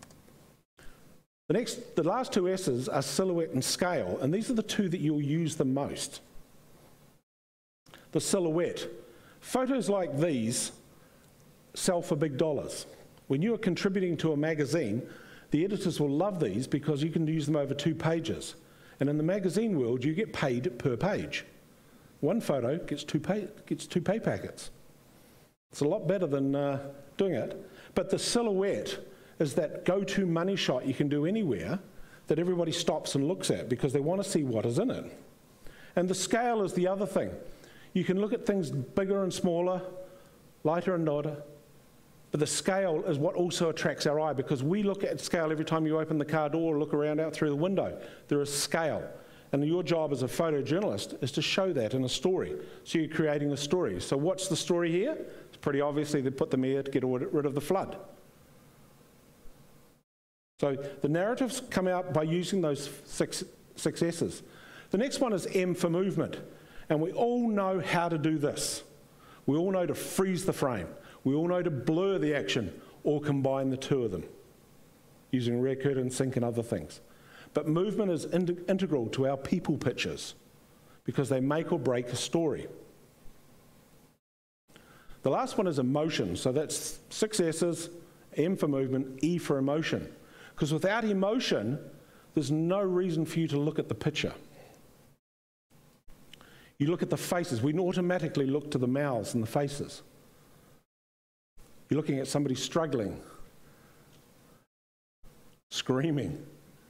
The last two S's are silhouette and scale, and these are the two that you'll use the most. The silhouette. Photos like these sell for big dollars. When you are contributing to a magazine, the editors will love these because you can use them over 2 pages. And in the magazine world, you get paid per page. One photo gets two pay packets. It's a lot better than doing it. But the silhouette is that go-to money shot you can do anywhere that everybody stops and looks at because they want to see what is in it. And the scale is the other thing. You can look at things bigger and smaller, lighter and lighter, but the scale is what also attracts our eye because we look at scale every time you open the car door or look around out through the window. There is scale. And your job as a photojournalist is to show that in a story. So you're creating a story. So what's the story here? It's pretty obviously they put them here to get rid of the flood. So the narratives come out by using those six S's. The next one is M for movement. And we all know how to do this. We all know to freeze the frame. We all know to blur the action or combine the two of them using rear curtain, sync and other things. But movement is integral to our people pictures because they make or break a story. The last one is emotion. So that's 6 S's, M for movement, E for emotion. Because without emotion, there's no reason for you to look at the picture. You look at the faces. We automatically look to the mouths and the faces. You're looking at somebody struggling, screaming,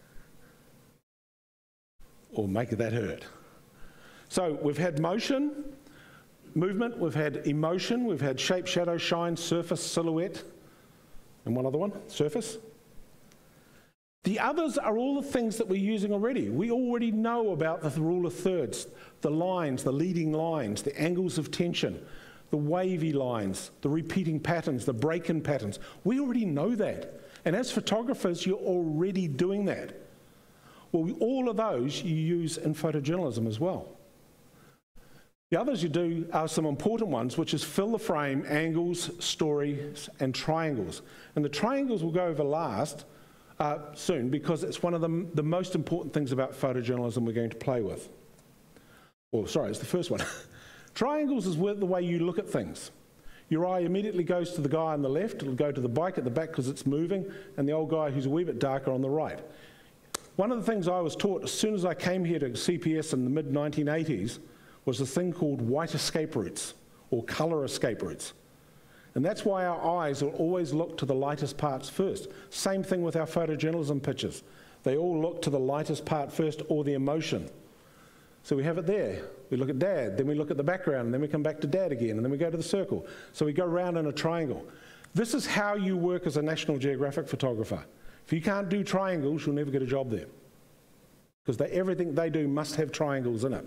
or make that hurt. So we've had motion, movement, we've had emotion, we've had shape, shadow, shine, surface, silhouette, and one other one, surface. The others are all the things that we're using already. We already know about the rule of thirds, the lines, the leading lines, the angles of tension, the wavy lines, the repeating patterns, the break-in patterns. We already know that. And as photographers, you're already doing that. Well, all of those you use in photojournalism as well. The others you do are some important ones, which is fill the frame, angles, stories, and triangles. And the triangles will go over last soon because it's one of the most important things about photojournalism we're going to play with. Well, sorry, it's the first one. Triangles is the way you look at things. Your eye immediately goes to the guy on the left, it'll go to the bike at the back because it's moving, and the old guy who's a wee bit darker on the right. One of the things I was taught as soon as I came here to CPS in the mid-1980s was a thing called white escape routes, or colour escape routes. And that's why our eyes will always look to the lightest parts first. Same thing with our photojournalism pictures. They all look to the lightest part first, or the emotion. So we have it there. We look at Dad, then we look at the background, and then we come back to Dad again, and then we go to the circle. So we go round in a triangle. This is how you work as a National Geographic photographer. If you can't do triangles, you'll never get a job there. Because everything they do must have triangles in it.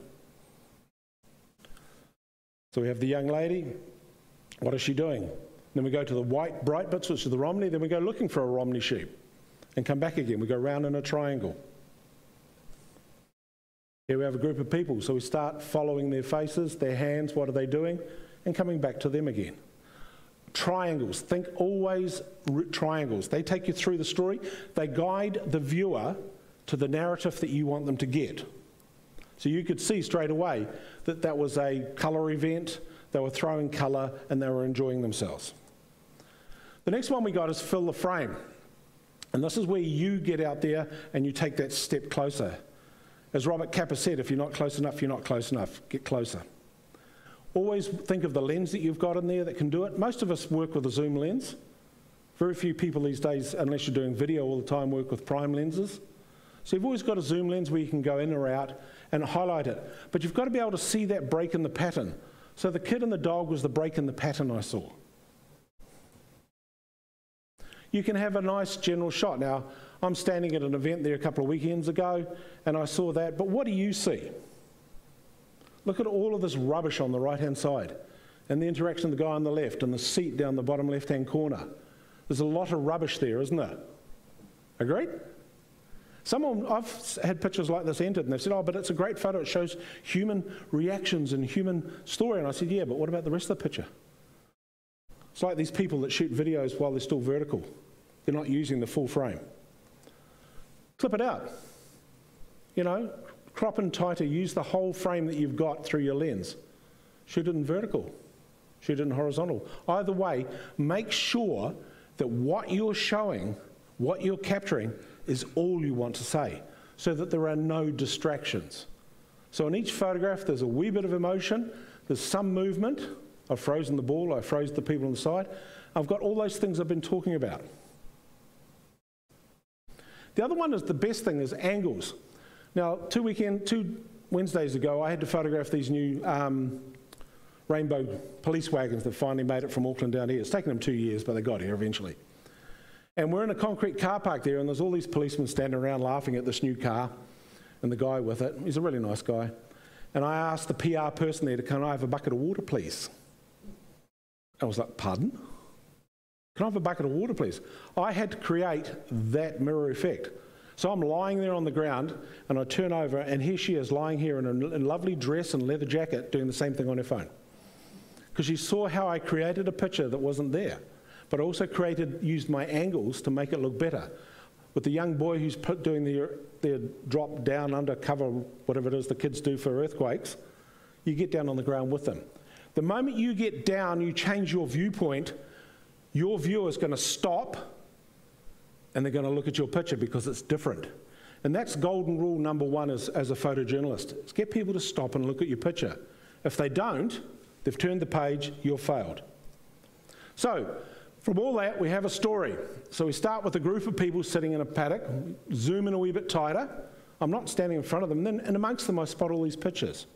So we have the young lady. What is she doing? Then we go to the white bright bits, which is the Romney. Then we go looking for a Romney sheep and come back again. We go round in a triangle. Here we have a group of people. So we start following their faces, their hands, what are they doing, and coming back to them again. Triangles. Think always triangles. They take you through the story. They guide the viewer to the narrative that you want them to get. So you could see straight away that that was a colour event. They were throwing colour and they were enjoying themselves. The next one we got is fill the frame. And this is where you get out there and you take that step closer. As Robert Capa said, if you're not close enough, you're not close enough. Get closer. Always think of the lens that you've got in there that can do it. Most of us work with a zoom lens. Very few people these days, unless you're doing video all the time, work with prime lenses. So you've always got a zoom lens where you can go in or out and highlight it. But you've got to be able to see that break in the pattern. So the kid and the dog was the break in the pattern I saw. You can have a nice general shot. Now, I'm standing at an event there a couple of weekends ago, and I saw that, but what do you see? Look at all of this rubbish on the right-hand side, and the interaction of the guy on the left, and the seat down the bottom left-hand corner. There's a lot of rubbish there, isn't there? Agreed? I've had pictures like this entered and they've said, oh, but it's a great photo, it shows human reactions and human story. And I said, yeah, but what about the rest of the picture? It's like these people that shoot videos while they're still vertical. They're not using the full frame. Clip it out. You know, crop and tighter, use the whole frame that you've got through your lens. Shoot it in vertical, shoot it in horizontal. Either way, make sure that what you're showing, what you're capturing, is all you want to say, so that there are no distractions. So in each photograph, there's a wee bit of emotion, there's some movement. I've frozen the ball, I froze the people on the side. I've got all those things I've been talking about. The other one is the best thing is angles. Now, 2 Wednesdays ago, I had to photograph these new rainbow police wagons that finally made it from Auckland down here. It's taken them 2 years, but they got here eventually. And we're in a concrete car park there, and there's all these policemen standing around laughing at this new car, and the guy with it, he's a really nice guy. And I asked the PR person there, can I have a bucket of water, please? I was like, pardon? Can I have a bucket of water, please? I had to create that mirror effect. So I'm lying there on the ground, and I turn over, and here she is lying here in a lovely dress and leather jacket doing the same thing on her phone. Because she saw how I created a picture that wasn't there, but I also used my angles to make it look better. With the young boy who's doing their drop down under cover, whatever it is the kids do for earthquakes, you get down on the ground with them. The moment you get down, you change your viewpoint, your viewer is going to stop and they're going to look at your picture because it's different. And that's golden rule number one as a photojournalist. Is get people to stop and look at your picture. If they don't, they've turned the page, you've failed. So, from all that, we have a story. So we start with a group of people sitting in a paddock, zoom in a wee bit tighter. I'm not standing in front of them. And amongst them, I spot all these pictures.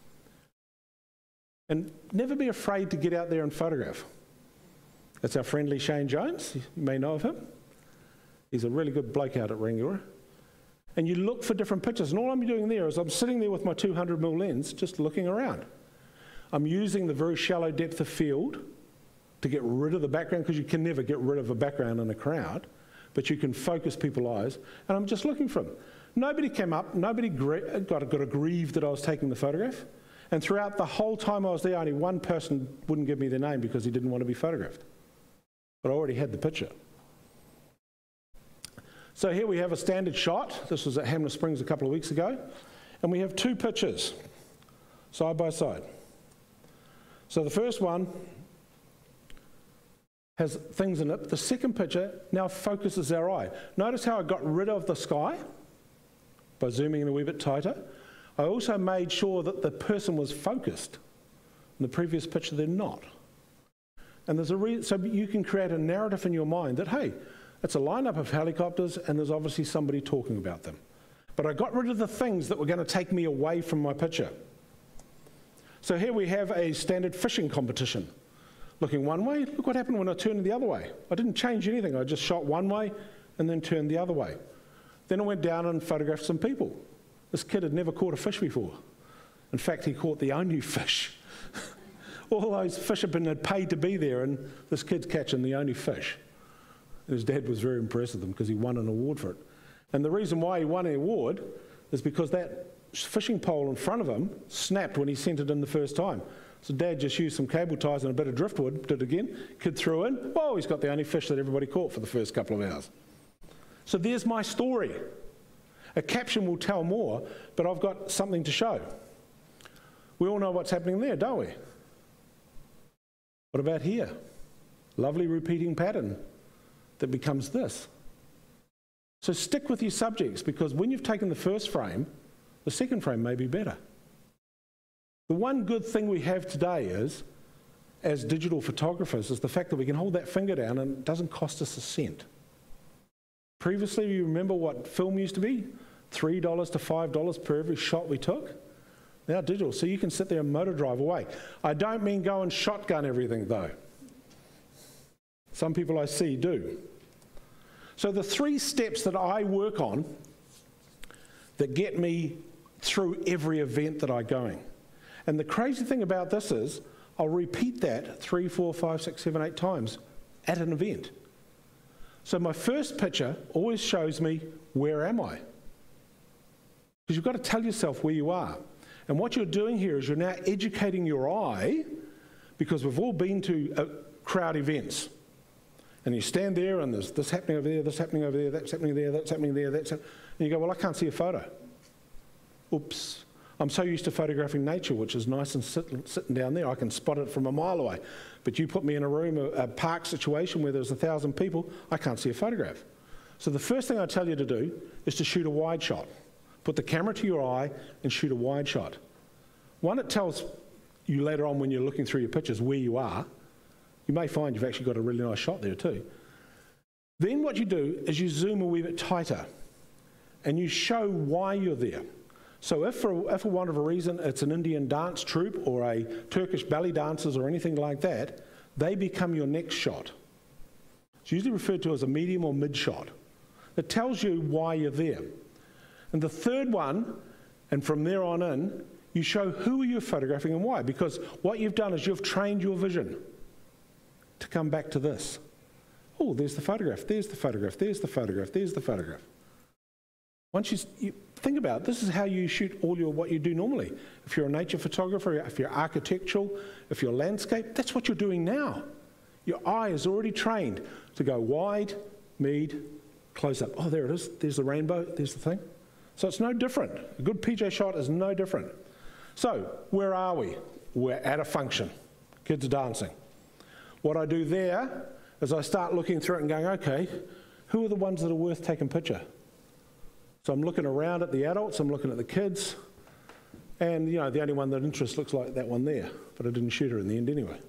And never be afraid to get out there and photograph. That's our friendly Shane Jones. You may know of him. He's a really good bloke out at Ringura. And you look for different pictures. And all I'm doing there is I'm sitting there with my 200mm lens, just looking around. I'm using the very shallow depth of field to get rid of the background, because you can never get rid of a background in a crowd, but you can focus people's eyes. And I'm just looking for them. Nobody came up, nobody got aggrieved that I was taking the photograph. And throughout the whole time I was there, only one person wouldn't give me their name because he didn't want to be photographed. But I already had the picture. So here we have a standard shot. This was at Hamner Springs a couple of weeks ago. And we have two pictures, side by side. So the first one has things in it. The second picture now focuses our eye. Notice how I got rid of the sky by zooming in a wee bit tighter. I also made sure that the person was focused. In the previous picture, they're not. And there's so you can create a narrative in your mind that, hey, it's a lineup of helicopters and there's obviously somebody talking about them. But I got rid of the things that were going to take me away from my picture. So here we have a standard fishing competition. Looking one way, look what happened when I turned the other way. I didn't change anything, I just shot one way and then turned the other way. Then I went down and photographed some people. This kid had never caught a fish before. In fact, he caught the only fish. All those fishermen had paid to be there, and this kid's catching the only fish. And his dad was very impressed with him because he won an award for it. And the reason why he won the award is because that fishing pole in front of him snapped when he sent it in the first time. So Dad just used some cable ties and a bit of driftwood, did it again, kid threw in, oh, he's got the only fish that everybody caught for the first couple of hours. So there's my story. A caption will tell more, but I've got something to show. We all know what's happening there, don't we? What about here? Lovely repeating pattern that becomes this. So stick with your subjects, because when you've taken the first frame, the second frame may be better. The one good thing we have today is, as digital photographers, is the fact that we can hold that finger down and it doesn't cost us a cent. Previously, you remember what film used to be? $3 to $5 per every shot we took. Now digital, so you can sit there and motor drive away. I don't mean go and shotgun everything though. Some people I see do. So the 3 steps that I work on that get me through every event that I'm going. And the crazy thing about this is, I'll repeat that 3, 4, 5, 6, 7, 8 times at an event. So my first picture always shows me, where am I? Because you've got to tell yourself where you are. And what you're doing here is you're now educating your eye, because we've all been to crowd events. And you stand there and there's this happening over there, this happening over there, that's happening there, that's happening there, that's happening. And you go, well, I can't see a photo. Oops. I'm so used to photographing nature, which is nice and sitting down there. I can spot it from a mile away. But you put me in a room, a park situation where there's 1,000 people, I can't see a photograph. So the first thing I tell you to do is to shoot a wide shot. Put the camera to your eye and shoot a wide shot. One, it tells you later on when you're looking through your pictures where you are. You may find you've actually got a really nice shot there too. Then what you do is you zoom a wee bit tighter and you show why you're there. So if for want of a reason it's an Indian dance troupe or a Turkish belly dancers or anything like that, they become your next shot. It's usually referred to as a medium or mid shot. It tells you why you're there. And the third one, and from there on in, you show who you're photographing and why, because what you've done is you've trained your vision to come back to this. Oh, there's the photograph, there's the photograph, there's the photograph, there's the photograph. Once you think about it, this is how you shoot all what you do normally. If you're a nature photographer, if you're architectural, if you're landscape, that's what you're doing now. Your eye is already trained to go wide, mid, close up. Oh, there it is. There's the rainbow. There's the thing. So it's no different. A good PJ shot is no different. So where are we? We're at a function. Kids are dancing. What I do there is I start looking through it and going, okay, who are the ones that are worth taking a picture? So I'm looking around at the adults, I'm looking at the kids, and the only one that interests looks like that one there, but I didn't shoot her in the end anyway.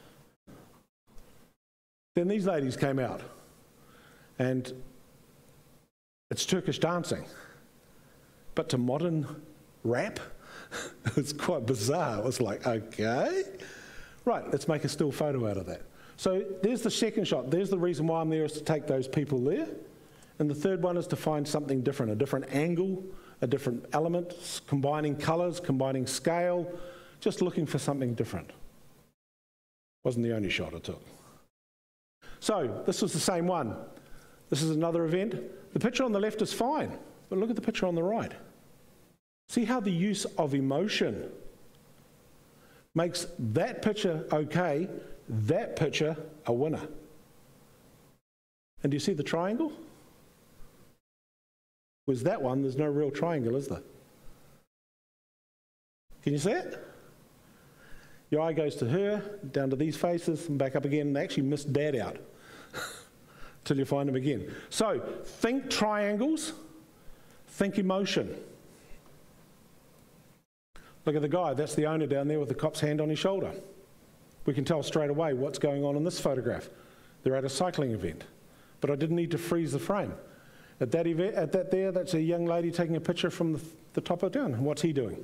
Then these ladies came out, and it's Turkish dancing, but to modern rap, it's quite bizarre. It was like, okay, right, let's make a still photo out of that. So there's the second shot. There's the reason why I'm there, is to take those people there. And the third one is to find something different, a different angle, a different element, combining colours, combining scale, just looking for something different. Wasn't the only shot I took. So this was the same one. This is another event. The picture on the left is fine, but look at the picture on the right. See how the use of emotion makes that picture okay, that picture a winner. And do you see the triangle? Whereas that one, there's no real triangle, is there? Can you see it? Your eye goes to her, down to these faces, and back up again, and they actually missed Dad out till you find him again. So, think triangles, think emotion. Look at the guy, that's the owner down there with the cop's hand on his shoulder. We can tell straight away what's going on in this photograph. They're at a cycling event, but I didn't need to freeze the frame. At that event, that's a young lady taking a picture from the top of down. What's he doing?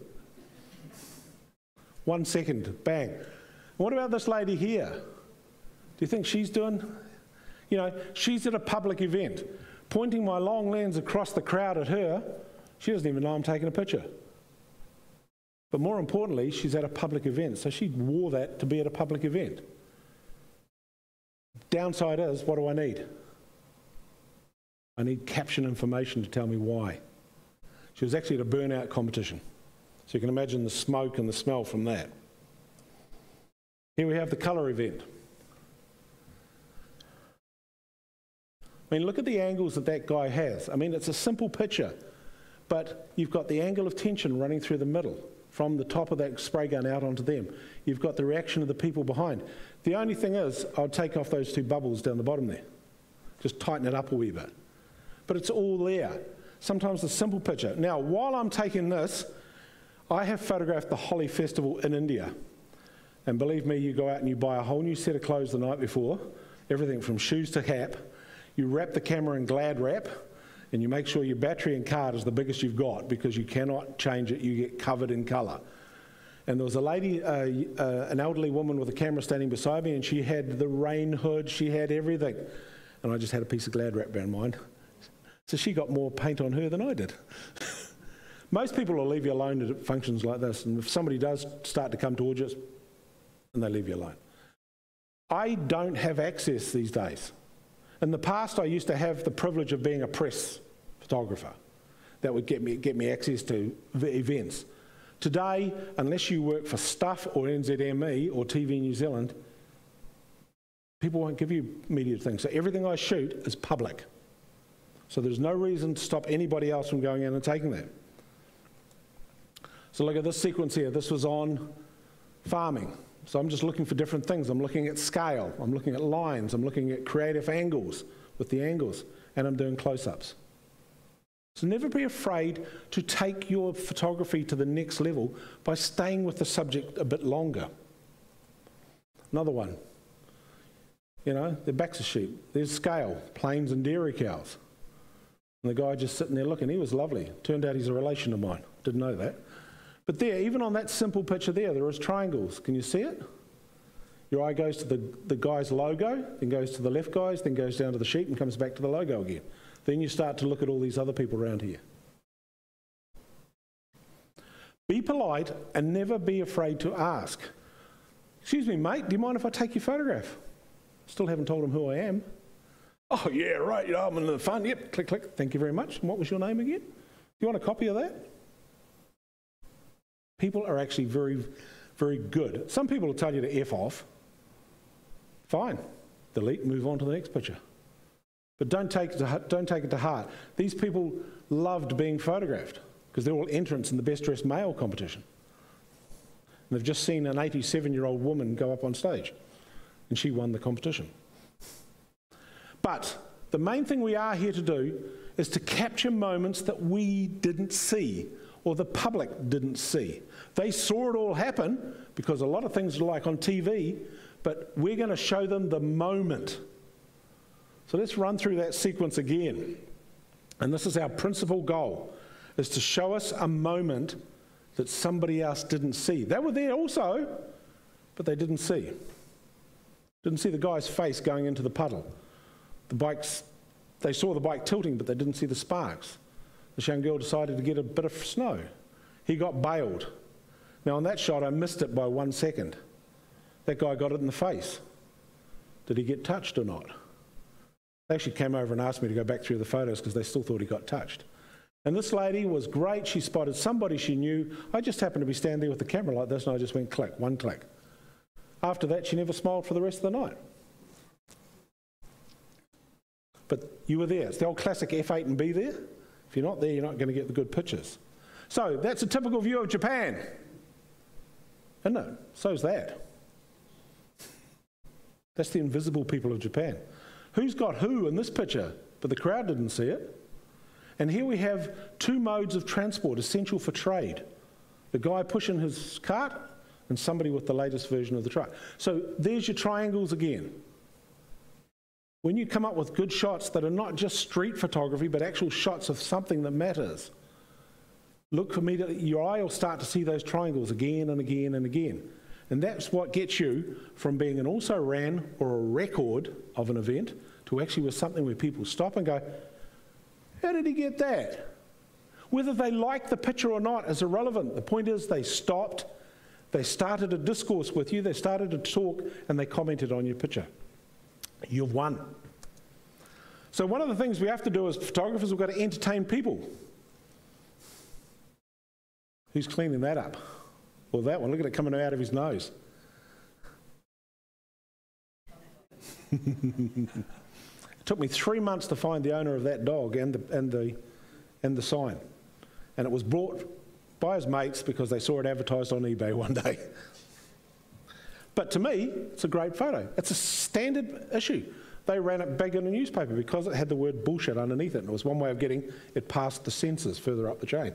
1 second, bang. And what about this lady here? Do you think she's doing? She's at a public event, pointing my long lens across the crowd at her. She doesn't even know I'm taking a picture. But more importantly, she's at a public event, so she wore that to be at a public event. Downside is, what do I need? I need caption information to tell me why. She was actually at a burnout competition. So you can imagine the smoke and the smell from that. Here we have the colour event. I mean, look at the angles that guy has. I mean, it's a simple picture, but you've got the angle of tension running through the middle, from the top of that spray gun out onto them. You've got the reaction of the people behind. The only thing is, I'd take off those 2 bubbles down the bottom there. Just tighten it up a wee bit. But it's all there. Sometimes a simple picture. Now, while I'm taking this, I have photographed the Holi Festival in India. And believe me, you go out and you buy a whole new set of clothes the night before, everything from shoes to cap. You wrap the camera in Glad wrap, and you make sure your battery and card is the biggest you've got, because you cannot change it, you get covered in colour. And there was a lady, an elderly woman with a camera standing beside me, and she had the rain hood, she had everything. And I just had a piece of Glad wrap bear in mine. So she got more paint on her than I did. Most people will leave you alone at functions like this, and if somebody does start to come towards you, and they leave you alone. I don't have access these days. In the past, I used to have the privilege of being a press photographer. that would get me access to events. Today, unless you work for Stuff or NZME or TV New Zealand, people won't give you media things. So everything I shoot is public. So there's no reason to stop anybody else from going in and taking that. So look at this sequence here. This was on farming. So I'm just looking for different things. I'm looking at scale. I'm looking at lines. I'm looking at creative angles with the angles. And I'm doing close-ups. So never be afraid to take your photography to the next level by staying with the subject a bit longer. Another one. You know, the backs of sheep. There's scale, plains and dairy cows. And the guy just sitting there looking, he was lovely. Turned out he's a relation of mine. Didn't know that. But there, even on that simple picture there is triangles. Can you see it? Your eye goes to the guy's logo, then goes to the left guy's, then goes down to the sheep and comes back to the logo again. Then you start to look at all these other people around here. Be polite and never be afraid to ask. Excuse me, mate, do you mind if I take your photograph? Still haven't told him who I am. Oh, yeah, right, you know, I'm in the fun. Yep, click, click. Thank you very much. And what was your name again? Do you want a copy of that? People are actually very, very good. Some people will tell you to F off. Fine. Delete, move on to the next picture. But don't take it to heart. These people loved being photographed because they're all entrants in the Best Dressed Male competition. And they've just seen an 87-year-old woman go up on stage, and she won the competition. But the main thing we are here to do is to capture moments that we didn't see or the public didn't see. They saw it all happen because a lot of things are like on TV, but we're going to show them the moment. So let's run through that sequence again. And this is our principal goal, is to show us a moment that somebody else didn't see. They were there also, but they didn't see. Didn't see the guy's face going into the puddle. They saw the bike tilting, but they didn't see the sparks. This young girl decided to get a bit of snow. He got bailed. Now on that shot, I missed it by 1 second. That guy got it in the face. Did he get touched or not? They actually came over and asked me to go back through the photos because they still thought he got touched. And this lady was great. She spotted somebody she knew. I just happened to be standing there with the camera like this, and I just went click, one click. After that, she never smiled for the rest of the night. But you were there. It's the old classic F8 and B there. If you're not there, you're not going to get the good pictures. So that's a typical view of Japan. Isn't it? So's that. That's the invisible people of Japan. Who's got who in this picture? But the crowd didn't see it. And here we have two modes of transport essential for trade. The guy pushing his cart and somebody with the latest version of the truck. So there's your triangles again. When you come up with good shots that are not just street photography, but actual shots of something that matters, look immediately, your eye will start to see those triangles again and again and again. And that's what gets you from being an also-ran or a record of an event to actually with something where people stop and go, how did he get that? Whether they like the picture or not is irrelevant. The point is they stopped, they started a discourse with you, they started to talk, and they commented on your picture. You've won. So one of the things we have to do as photographers, we've got to entertain people. Who's cleaning that up? Well, that one, look at it coming out of his nose. It took me 3 months to find the owner of that dog and the sign. And it was brought by his mates because they saw it advertised on eBay one day. But to me, it's a great photo. It's a standard issue. They ran it big in the newspaper because it had the word bullshit underneath it. And it was one way of getting it past the censors further up the chain.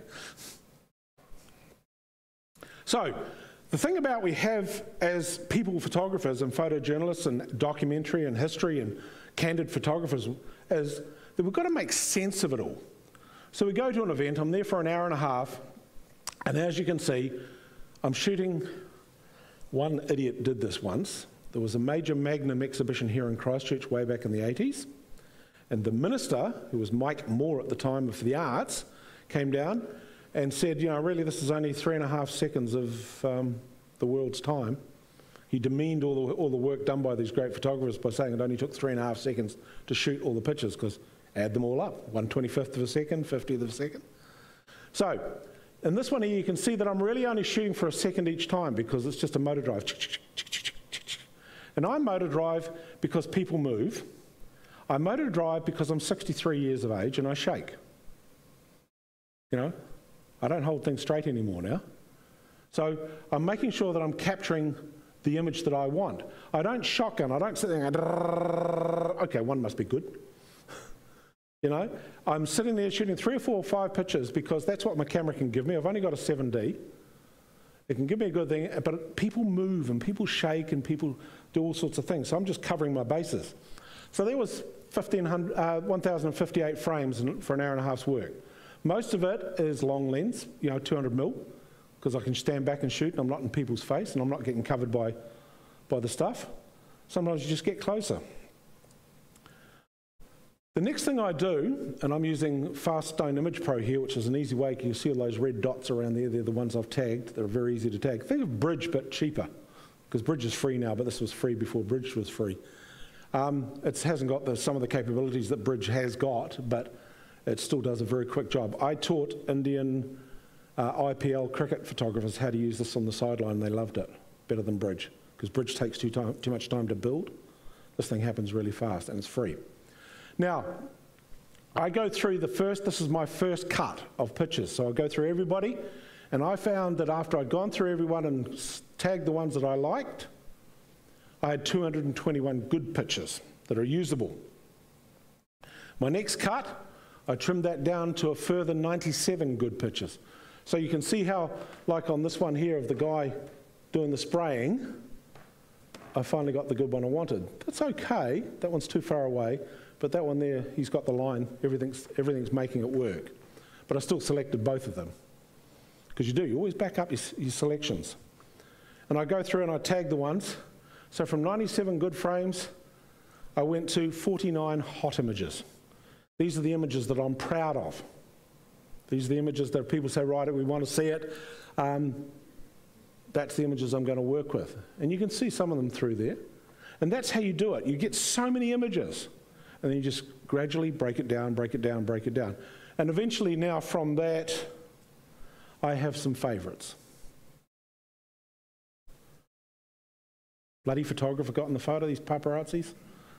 So, the thing about we have as people photographers and photojournalists and documentary and history and candid photographers is that we've got to make sense of it all. So we go to an event, I'm there for an hour and a half, and as you can see, I'm shooting. One idiot did this once. There was a major Magnum exhibition here in Christchurch way back in the 80s, and the minister, who was Mike Moore at the time of the arts, came down and said, you know, really this is only 3.5 seconds of the world's time. He demeaned all the work done by these great photographers by saying it only took 3.5 seconds to shoot all the pictures, because add them all up, 1/25th of a second, 50th of a second. So, in this one here, you can see that I'm really only shooting for a second each time because it's just a motor drive. And I motor drive because people move. I motor drive because I'm 63 years of age and I shake. You know, I don't hold things straight anymore now. So I'm making sure that I'm capturing the image that I want. I don't shotgun, I don't sit there and go, okay, one must be good. You know, I'm sitting there shooting 3 or 4 or 5 pictures because that's what my camera can give me. I've only got a 7D. It can give me a good thing, but people move and people shake and people do all sorts of things. So I'm just covering my bases. So there was 1,058 frames for an hour and a half's work. Most of it is long lens, you know, 200mm, because I can stand back and shoot and I'm not in people's face and I'm not getting covered by the stuff. Sometimes you just get closer. The next thing I do, and I'm using Fast Stone Image Pro here, which is an easy way, you see all those red dots around there, they're the ones I've tagged, they're very easy to tag. Think of Bridge, but cheaper, because Bridge is free now, but this was free before Bridge was free. It hasn't got some of the capabilities that Bridge has got, but it still does a very quick job. I taught Indian IPL cricket photographers how to use this on the sideline, and they loved it, better than Bridge, because Bridge takes too much time to build. This thing happens really fast, and it's free. Now, I go through this is my first cut of pictures, so I go through everybody, and I found that after I'd gone through everyone and tagged the ones that I liked, I had 221 good pictures that are usable. My next cut, I trimmed that down to a further 97 good pictures. So you can see how, like on this one here of the guy doing the spraying, I finally got the good one I wanted. That's okay, that one's too far away, but that one there, he's got the line, everything's making it work. But I still selected both of them. Because you always back up your selections. And I go through and I tag the ones. So from 97 good frames, I went to 49 hot images. These are the images that I'm proud of. These are the images that people say, right, we want to see it. That's the images I'm going to work with. And you can see some of them through there. And that's how you do it. You get so many images. And then you just gradually break it down, break it down, break it down. And eventually now from that, I have some favourites. Bloody photographer got in the photo, these paparazzis.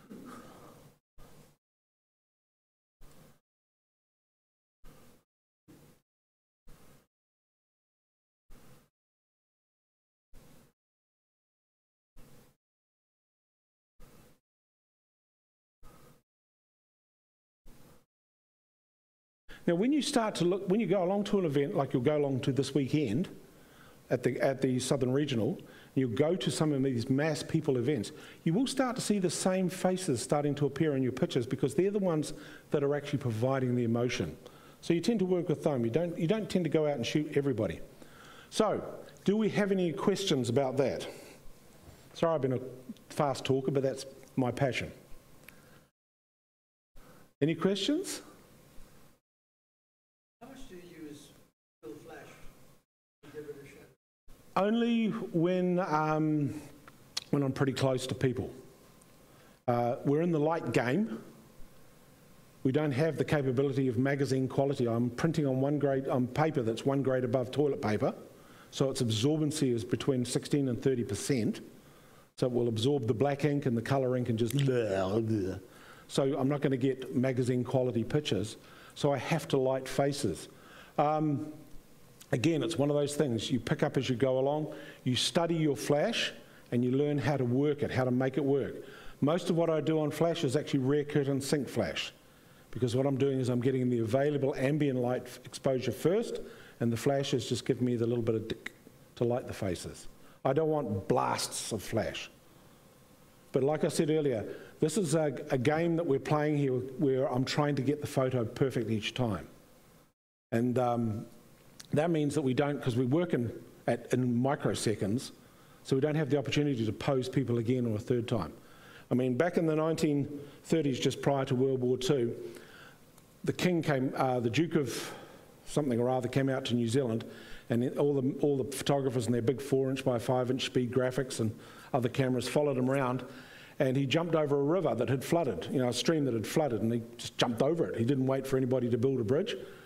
Now, when you start to look, when you go along to an event like you'll go along to this weekend at the Southern Regional, and you'll go to some of these mass people events, you will start to see the same faces starting to appear in your pictures because they're the ones that are actually providing the emotion. So you tend to work with them. You don't tend to go out and shoot everybody. So, do we have any questions about that? Sorry, I've been a fast talker, but that's my passion. Any questions? Only when I'm pretty close to people. We're in the light game. We don't have the capability of magazine quality. I'm printing on paper that's 1 grade above toilet paper, so its absorbency is between 16 and 30%. So it will absorb the black ink and the colour ink and just... So I'm not going to get magazine quality pictures, so I have to light faces. Again, it's one of those things you pick up as you go along. You study your flash and you learn how to work it, how to make it work. Most of what I do on flash is actually rear curtain sync flash, because what I'm doing is I'm getting the available ambient light exposure first, and the flash is just giving me the little bit of dick to light the faces. I don't want blasts of flash. But like I said earlier, this is a game that we're playing here where I'm trying to get the photo perfect each time. And that means that we don't, because we work in microseconds, so we don't have the opportunity to pose people again or a third time. I mean, back in the 1930s, just prior to World War II, the king came, the Duke of something or other came out to New Zealand, and all the photographers in their big 4-inch by 5-inch speed graphics and other cameras followed him around, and he jumped over a river that had flooded, a stream that had flooded, and he just jumped over it. He didn't wait for anybody to build a bridge.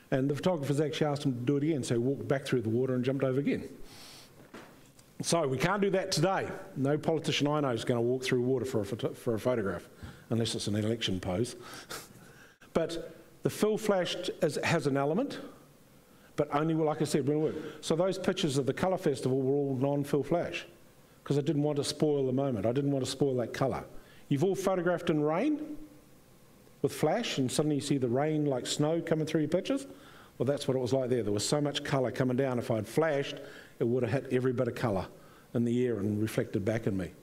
And the photographers actually asked him to do it again, so he walked back through the water and jumped over again. So we can't do that today. No politician I know is going to walk through water for a photograph, unless it's an election pose. But the fill flash has an element, but only, like I said, when it worked. So those pictures of the colour festival were all non-fill flash, because I didn't want to spoil the moment. I didn't want to spoil that colour. You've all photographed in rain with flash, and suddenly you see the rain like snow coming through your pictures. Well, that's what it was like there. There was so much colour coming down. If I'd flashed, it would have hit every bit of colour in the air and reflected back in me.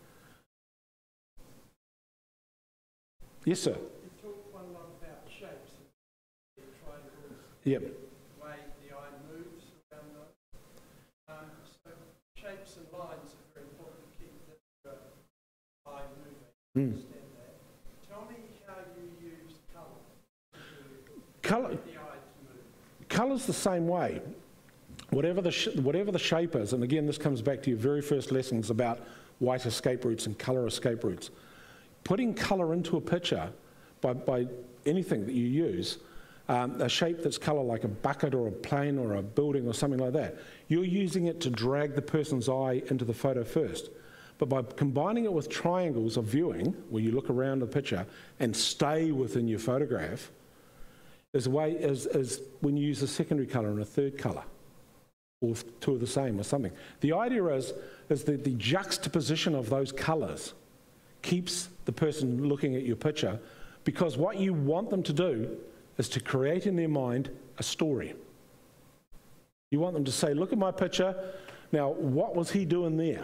Yes, sir. You talked one lot about shapes and triangles. Yep. The way the eye moves around those. So shapes and lines are very important to keep the eye moving. Understand that. Tell me how you use colour to get the eye to move. Colour's the same way. Whatever the shape is, and again this comes back to your very first lessons about white escape routes and colour escape routes. Putting colour into a picture by anything that you use, a shape that's colour like a bucket or a plane or a building or something like that, you're using it to drag the person's eye into the photo first. But by combining it with triangles of viewing, where you look around the picture and stay within your photograph, is when you use a secondary colour and a third colour, or two of the same or something. The idea is that the juxtaposition of those colours keeps the person looking at your picture, because what you want them to do is to create in their mind a story. You want them to say, look at my picture, now what was he doing there?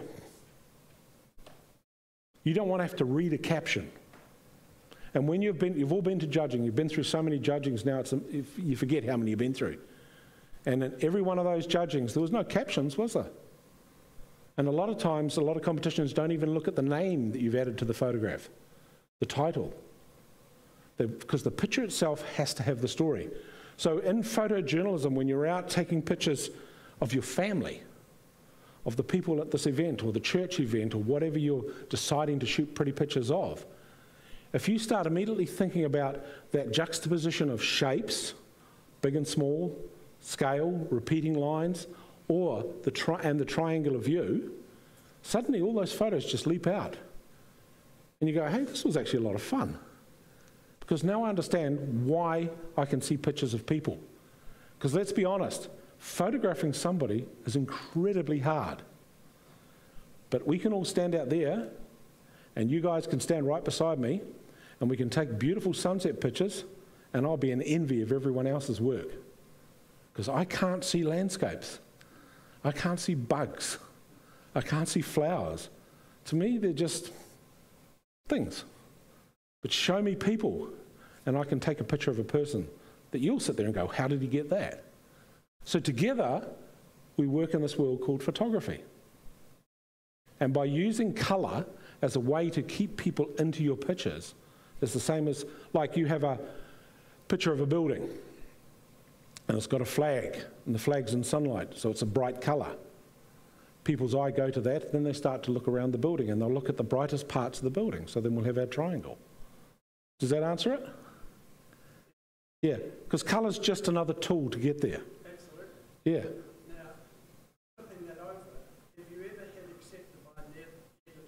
You don't want to have to read a caption. And when you've all been to judging, you've been through so many judgings now, you forget how many you've been through. And in every one of those judgings, there was no captions, was there? And a lot of times, a lot of competitions don't even look at the name that you've added to the photograph, the title, because the picture itself has to have the story. So in photojournalism, when you're out taking pictures of your family, of the people at this event or the church event or whatever you're deciding to shoot pretty pictures of, if you start immediately thinking about that juxtaposition of shapes, big and small, scale, repeating lines, or the triangular view, suddenly all those photos just leap out. And you go, hey, this was actually a lot of fun. Because now I understand why I can see pictures of people. Because let's be honest, photographing somebody is incredibly hard. But we can all stand out there, and you guys can stand right beside me, and we can take beautiful sunset pictures, and I'll be in envy of everyone else's work. Because I can't see landscapes. I can't see bugs. I can't see flowers. To me, they're just things. But show me people, and I can take a picture of a person that you'll sit there and go, how did he get that? So together, we work in this world called photography. And by using colour as a way to keep people into your pictures, it's the same as, like you have a picture of a building, and it's got a flag, and the flag's in sunlight, so it's a bright colour. People's eye go to that, then they start to look around the building, and they'll look at the brightest parts of the building, so then we'll have our triangle. Does that answer it? Yeah, because colour's just another tool to get there. Absolutely. Yeah. Now, flipping that over, have you ever had accepted by an editor?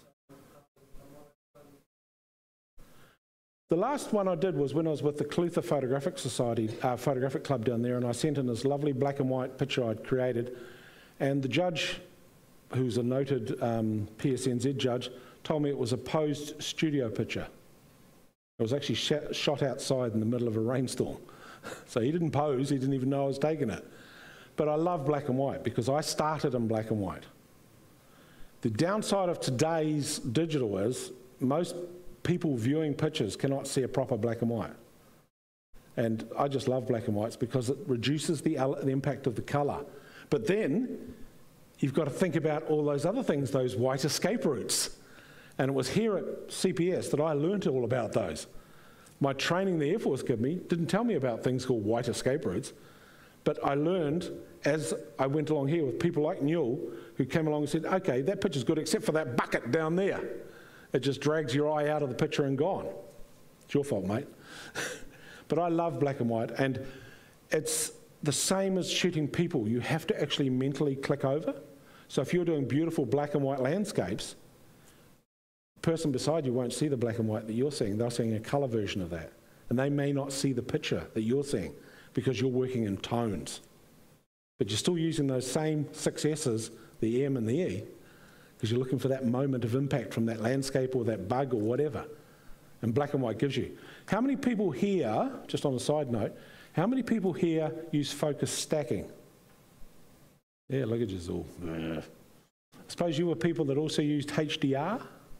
The last one I did was when I was with the Clutha Photographic Society, Photographic Club down there, and I sent in this lovely black and white picture I'd created, and the judge, who's a noted PSNZ judge, told me it was a posed studio picture. It was actually shot outside in the middle of a rainstorm. So he didn't pose, he didn't even know I was taking it. But I love black and white because I started in black and white. The downside of today's digital is most people viewing pictures cannot see a proper black and white. And I just love black and whites because it reduces the impact of the colour. But then you've got to think about all those other things, those white escape routes. And it was here at CPS that I learnt all about those. My training the Air Force gave me didn't tell me about things called white escape routes, but I learned as I went along here with people like Newell, who came along and said, okay, that picture's good except for that bucket down there. It just drags your eye out of the picture and gone. It's your fault, mate. But I love black and white, and it's the same as shooting people. You have to actually mentally click over. So if you're doing beautiful black and white landscapes, the person beside you won't see the black and white that you're seeing. They're seeing a colour version of that. And they may not see the picture that you're seeing because you're working in tones. But you're still using those same 6 S's, the M and the E, because you're looking for that moment of impact from that landscape or that bug or whatever. And black and white gives you. How many people here, just on a side note, how many people here use focus stacking? Yeah, look at you all. I suppose you were people that also used HDR?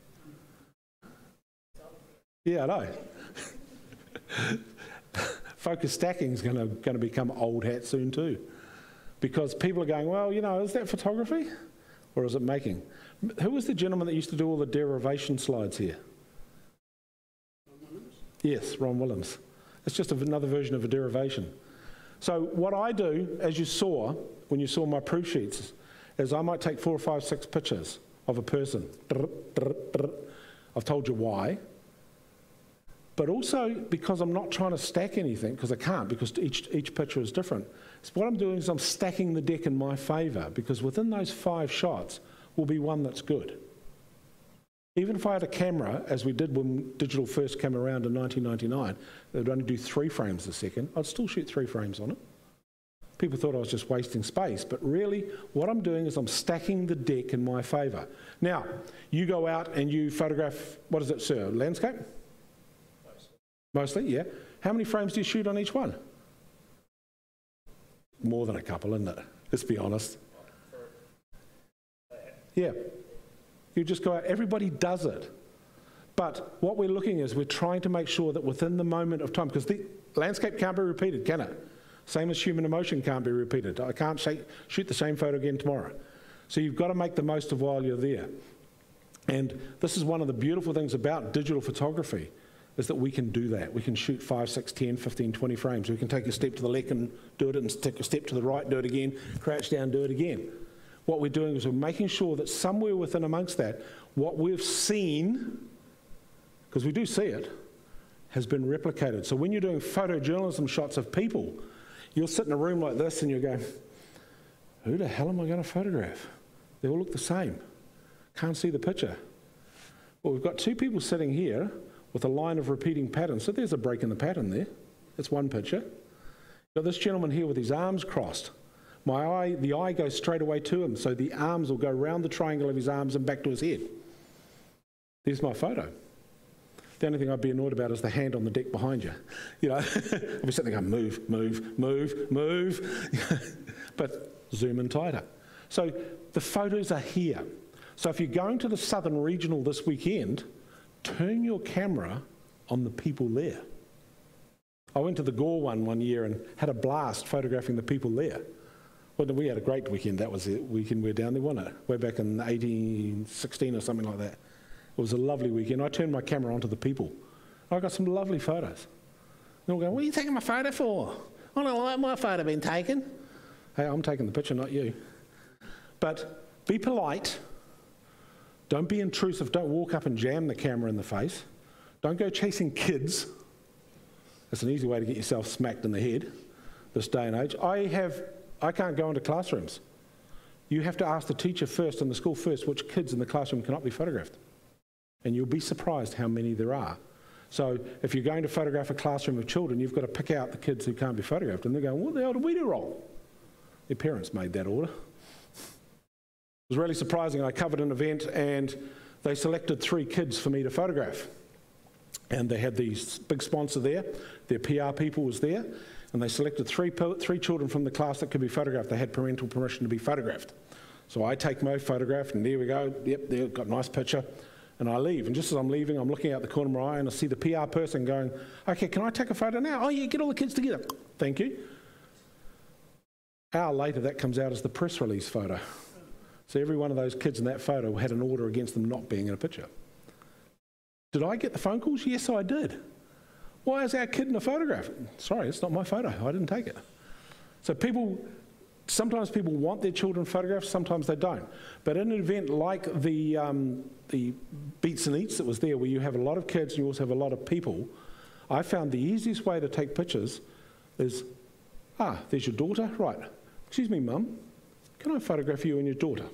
Yeah, I know. Focus stacking is going to become old hat soon too. Because people are going, well, you know, is that photography? Or is it making? Who was the gentleman that used to do all the derivation slides here? Ron Williams? Yes, Ron Williams. It's just another version of a derivation. So what I do, as you saw, when you saw my proof sheets, is I might take 4 or 5, 6 pictures of a person. I've told you why. But also because I'm not trying to stack anything, because I can't, because each picture is different. So what I'm doing is I'm stacking the deck in my favour, because within those 5 shots will be one that's good. Even if I had a camera, as we did when digital first came around in 1999, that would only do 3 frames a second, I'd still shoot 3 frames on it. People thought I was just wasting space, but really what I'm doing is I'm stacking the deck in my favour. Now, you go out and you photograph, what is it, sir, landscape? Mostly, yeah. How many frames do you shoot on each one? More than a couple, isn't it? Let's be honest. Yeah. You just go out, everybody does it. But what we're looking is we're trying to make sure that within the moment of time, because the landscape can't be repeated, can it? Same as human emotion can't be repeated. I can't shoot the same photo again tomorrow. So you've got to make the most of while you're there. And this is one of the beautiful things about digital photography, is that we can do that. We can shoot 5, 6, 10, 15, 20 frames. We can take a step to the left and do it, and take a step to the right, do it again, crouch down, do it again. What we're doing is we're making sure that somewhere within amongst that, what we've seen, because we do see it, has been replicated. So when you're doing photojournalism shots of people, you'll sit in a room like this and you'll go, who the hell am I going to photograph? They all look the same. Can't see the picture. Well, we've got 2 people sitting here with a line of repeating patterns. So there's a break in the pattern there. That's one picture. Got this gentleman here with his arms crossed. The eye goes straight away to him, so the arms will go round the triangle of his arms and back to his head. There's my photo. The only thing I'd be annoyed about is the hand on the deck behind you. You know, I'll be sitting there going, move, move, move, move. But zoom in tighter. So the photos are here. So if you're going to the Southern Regional this weekend, turn your camera on the people there. I went to the Gore one year and had a blast photographing the people there. Well, we had a great weekend. That was the weekend we were down there, wasn't it? Way back in 1816 or something like that. It was a lovely weekend. I turned my camera onto the people. I got some lovely photos. They're all going, what are you taking my photo for? I don't like my photo being taken. Hey, I'm taking the picture, not you. But be polite. Don't be intrusive. Don't walk up and jam the camera in the face. Don't go chasing kids. That's an easy way to get yourself smacked in the head this day and age. I can't go into classrooms. You have to ask the teacher first and the school first which kids in the classroom cannot be photographed. And you'll be surprised how many there are. So if you're going to photograph a classroom of children, you've got to pick out the kids who can't be photographed. And they're going, what the hell did we do wrong? Their parents made that order. It was really surprising. I covered an event and they selected 3 kids for me to photograph. And they had these big sponsor there. Their PR people was there. And they selected 3 children from the class that could be photographed. They had parental permission to be photographed. So I take my photograph and there we go. Yep, there, got a nice picture. And I leave. And just as I'm leaving, I'm looking out the corner of my eye and I see the PR person going, okay, can I take a photo now? Oh yeah, get all the kids together. Thank you. An hour later, that comes out as the press release photo. So every one of those kids in that photo had an order against them not being in a picture. Did I get the phone calls? Yes, I did. Why is our kid in a photograph? Sorry, it's not my photo. I didn't take it. So sometimes people want their children photographed, sometimes they don't. But in an event like the Beats and Eats that was there, where you have a lot of kids and you also have a lot of people, I found the easiest way to take pictures is Ah, there's your daughter. Right. Excuse me, Mum. Can I photograph you and your daughter?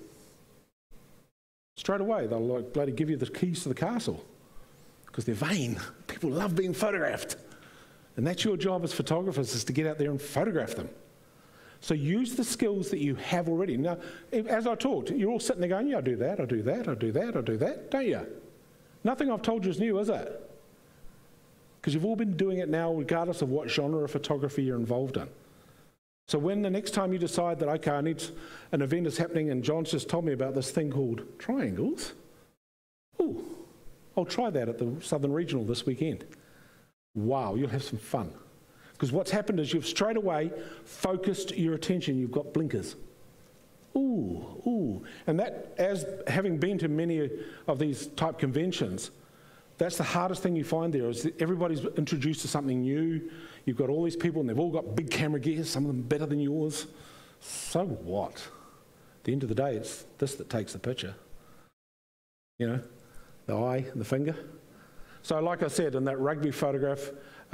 Straight away, they'll like bloody give you the keys to the castle because they're vain. People love being photographed. And that's your job as photographers, is to get out there and photograph them. So use the skills that you have already. Now, as I talked, you're all sitting there going, yeah, I do that, I do that, I do that, I do that, don't you? Nothing I've told you is new, is it? Because you've all been doing it now regardless of what genre of photography you're involved in. So when the next time you decide that, okay, I need an event is happening and John's just told me about this thing called triangles, oh, I'll try that at the Southern Regional this weekend. Wow, you'll have some fun. Because what's happened is you've straight away focused your attention. You've got blinkers. Ooh, ooh. And that, as having been to many of these type conventions, that's the hardest thing you find there, is that everybody's introduced to something new. You've got all these people and they've all got big camera gear, some of them better than yours. So what? At the end of the day, it's this that takes the picture. You know, the eye and the finger. So like I said, in that rugby photograph,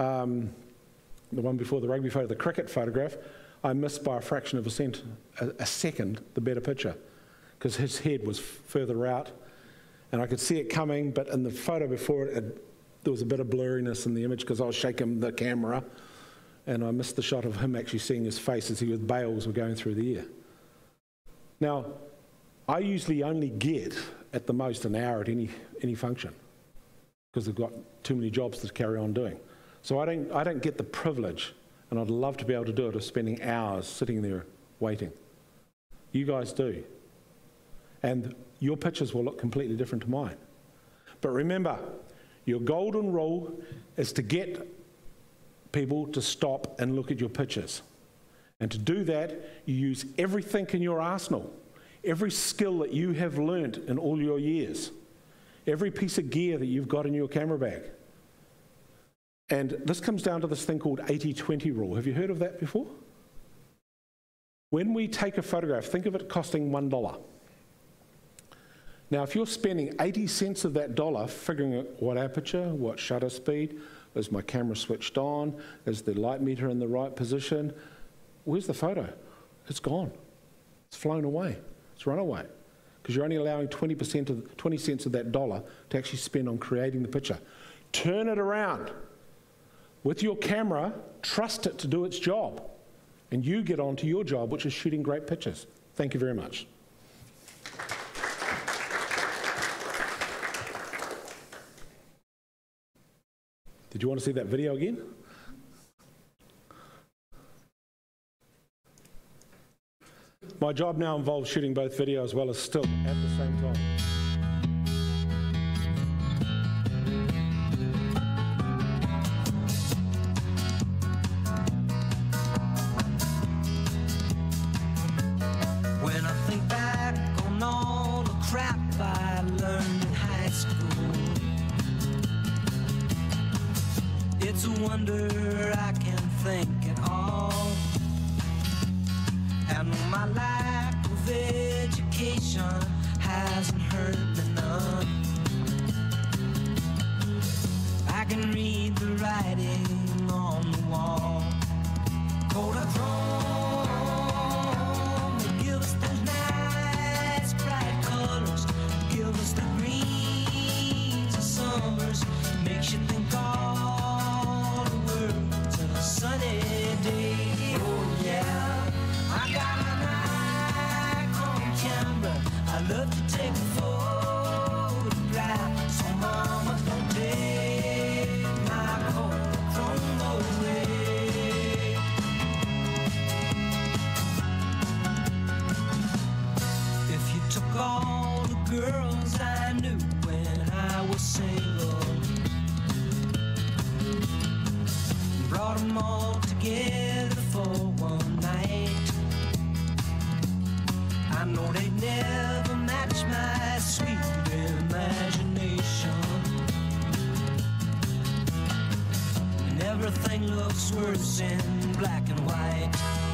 the one before the rugby photo, the cricket photograph, I missed by a fraction of a second the better picture, because his head was further out and I could see it coming, but in the photo before it, there was a bit of blurriness in the image because I was shaking the camera and I missed the shot of him actually seeing his face as he with bales were going through the air. Now, I usually only get at the most an hour at any function because they've got too many jobs to carry on doing. So I don't get the privilege, and I'd love to be able to do it, of spending hours sitting there waiting. You guys do. And your pictures will look completely different to mine. But remember, your golden rule is to get people to stop and look at your pictures. And to do that, you use everything in your arsenal, every skill that you have learnt in all your years, every piece of gear that you've got in your camera bag. And this comes down to this thing called 80-20 rule. Have you heard of that before? When we take a photograph, think of it costing $1. Now, if you're spending 80 cents of that dollar figuring out what aperture, what shutter speed, is my camera switched on, is the light meter in the right position, where's the photo? It's gone. It's flown away. It's run away. Because you're only allowing 20 cents of that dollar to actually spend on creating the picture. Turn it around. With your camera, trust it to do its job. And you get on to your job, which is shooting great pictures. Thank you very much. Did you want to see that video again? My job now involves shooting both video as well as still at the same time. When I think back on all the crap I learned in high school, it's a wonder I can think at all. And my lack of education hasn't hurt me none. I can read the writing on the wall. Kodachrome, they give us those nice bright colors, give us the greens of summers, makes you think all the world's a sunny day. Oh yeah, I got an Nikon camera, I love to take a photograph, so mama don't take my Kodachrome away. If you took all the girls I knew when I was single, brought them all together for one night, I know they'd never match my sweet imagination. And everything looks worse in black and white.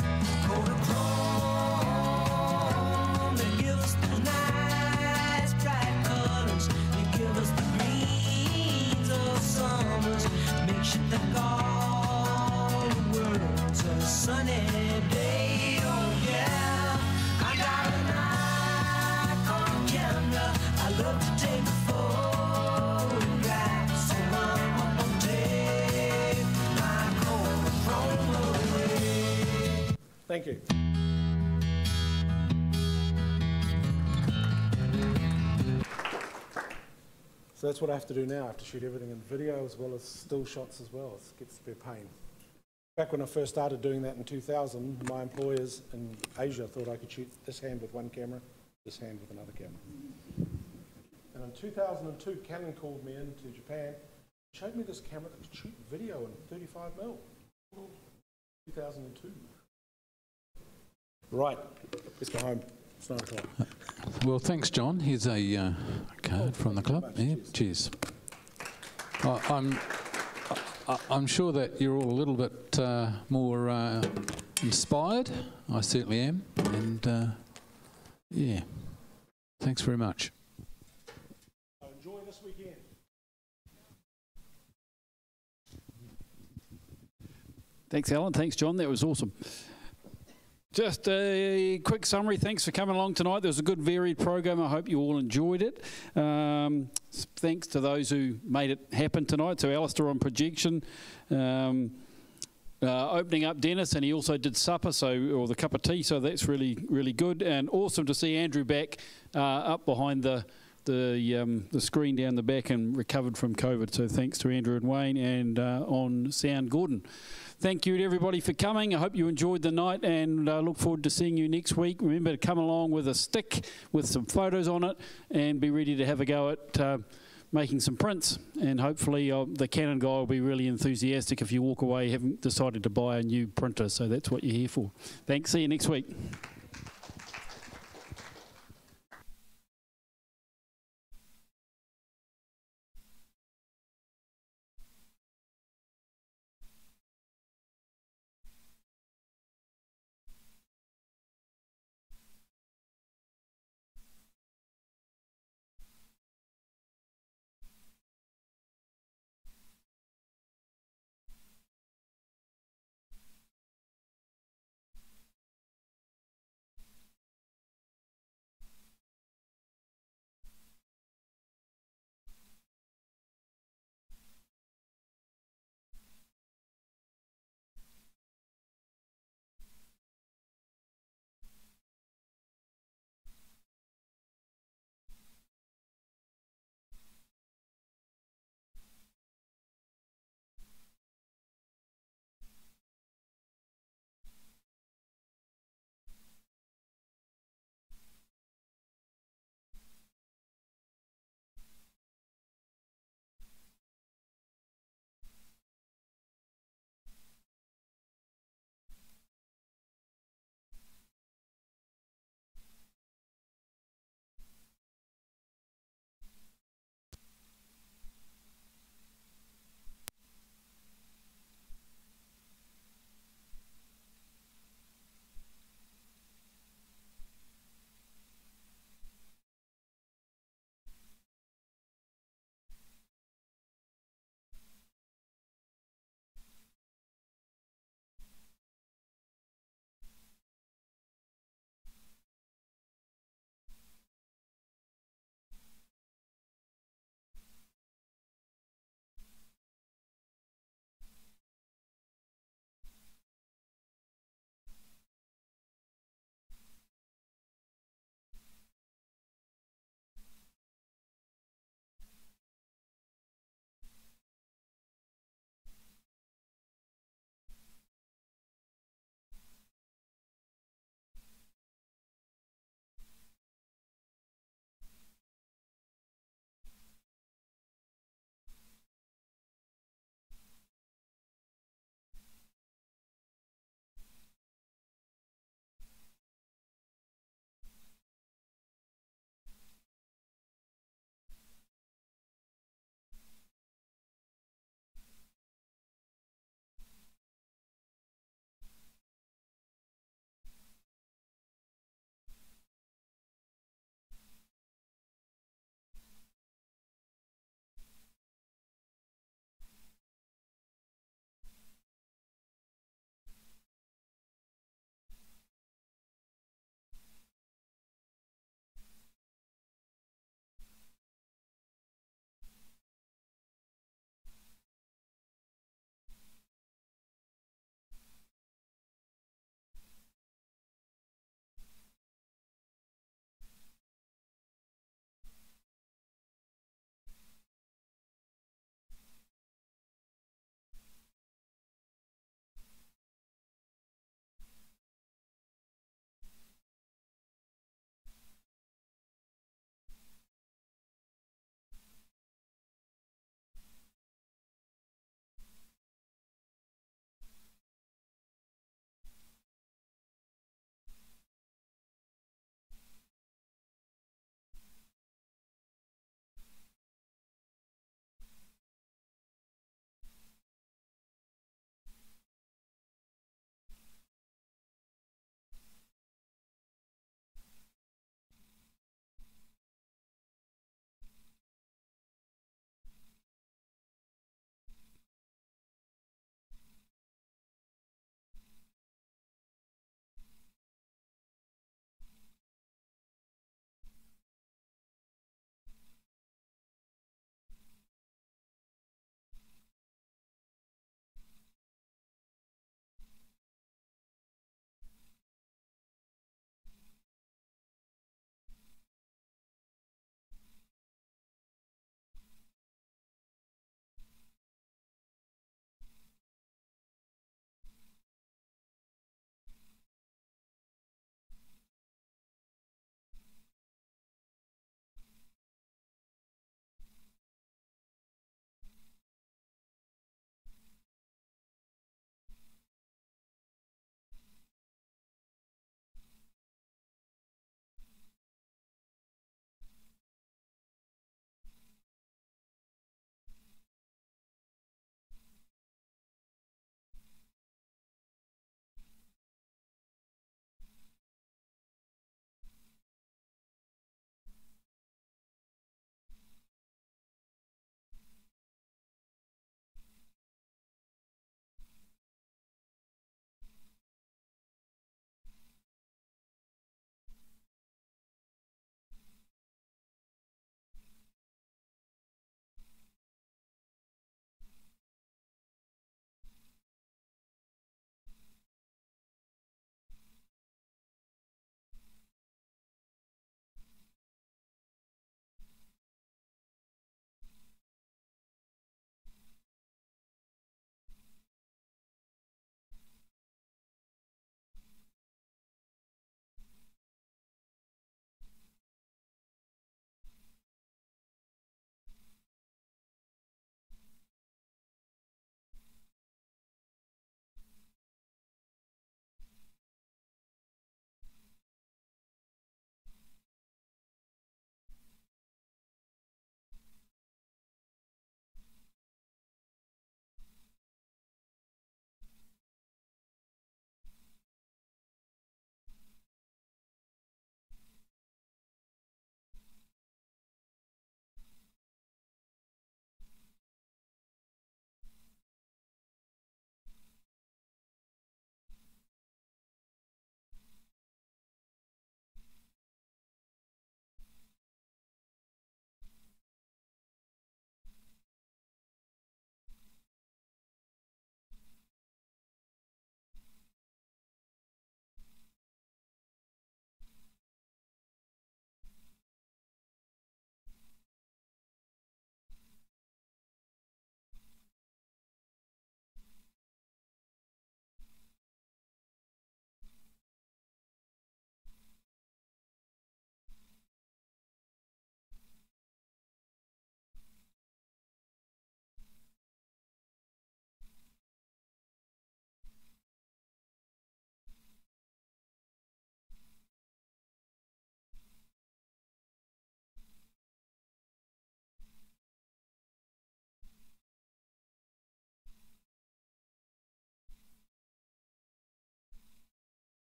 Kodachrome, they give us the nice bright colors, they give us the greens of summers, makes you think all the world's a sunny day. Oh yeah, I got a Nikon camera. I love to take photographs. So mama, don't take my phone away. Thank you. So that's what I have to do now. I have to shoot everything in video as well as still shots as well. It gets to be a pain. Back when I first started doing that in 2000, my employers in Asia thought I could shoot this hand with one camera, this hand with another camera. And in 2002, Canon called me into Japan, showed me this camera that could shoot video in 35mm. 2002. Right, let's go home. It's 9 o'clock. Well, thanks, John. Here's a card from the club. Yeah, cheers. I'm sure that you're all a little bit more inspired. I certainly am. And yeah, thanks very much. Enjoy this weekend. Thanks, Alan. Thanks, John. That was awesome. Just a quick summary. Thanks for coming along tonight. There was a good varied program. I hope you all enjoyed it. Thanks to those who made it happen tonight. So Alistair on projection, opening up Dennis, and he also did supper, or the cup of tea. So that's really, really good, and awesome to see Andrew back up behind the screen down the back and recovered from COVID. So thanks to Andrew and Wayne, and on sound, Gordon. Thank you to everybody for coming. I hope you enjoyed the night, and look forward to seeing you next week. Remember to come along with a stick with some photos on it and be ready to have a go at making some prints. And hopefully the Canon guy will be really enthusiastic if you walk away having decided to buy a new printer. So that's what you're here for. Thanks. See you next week.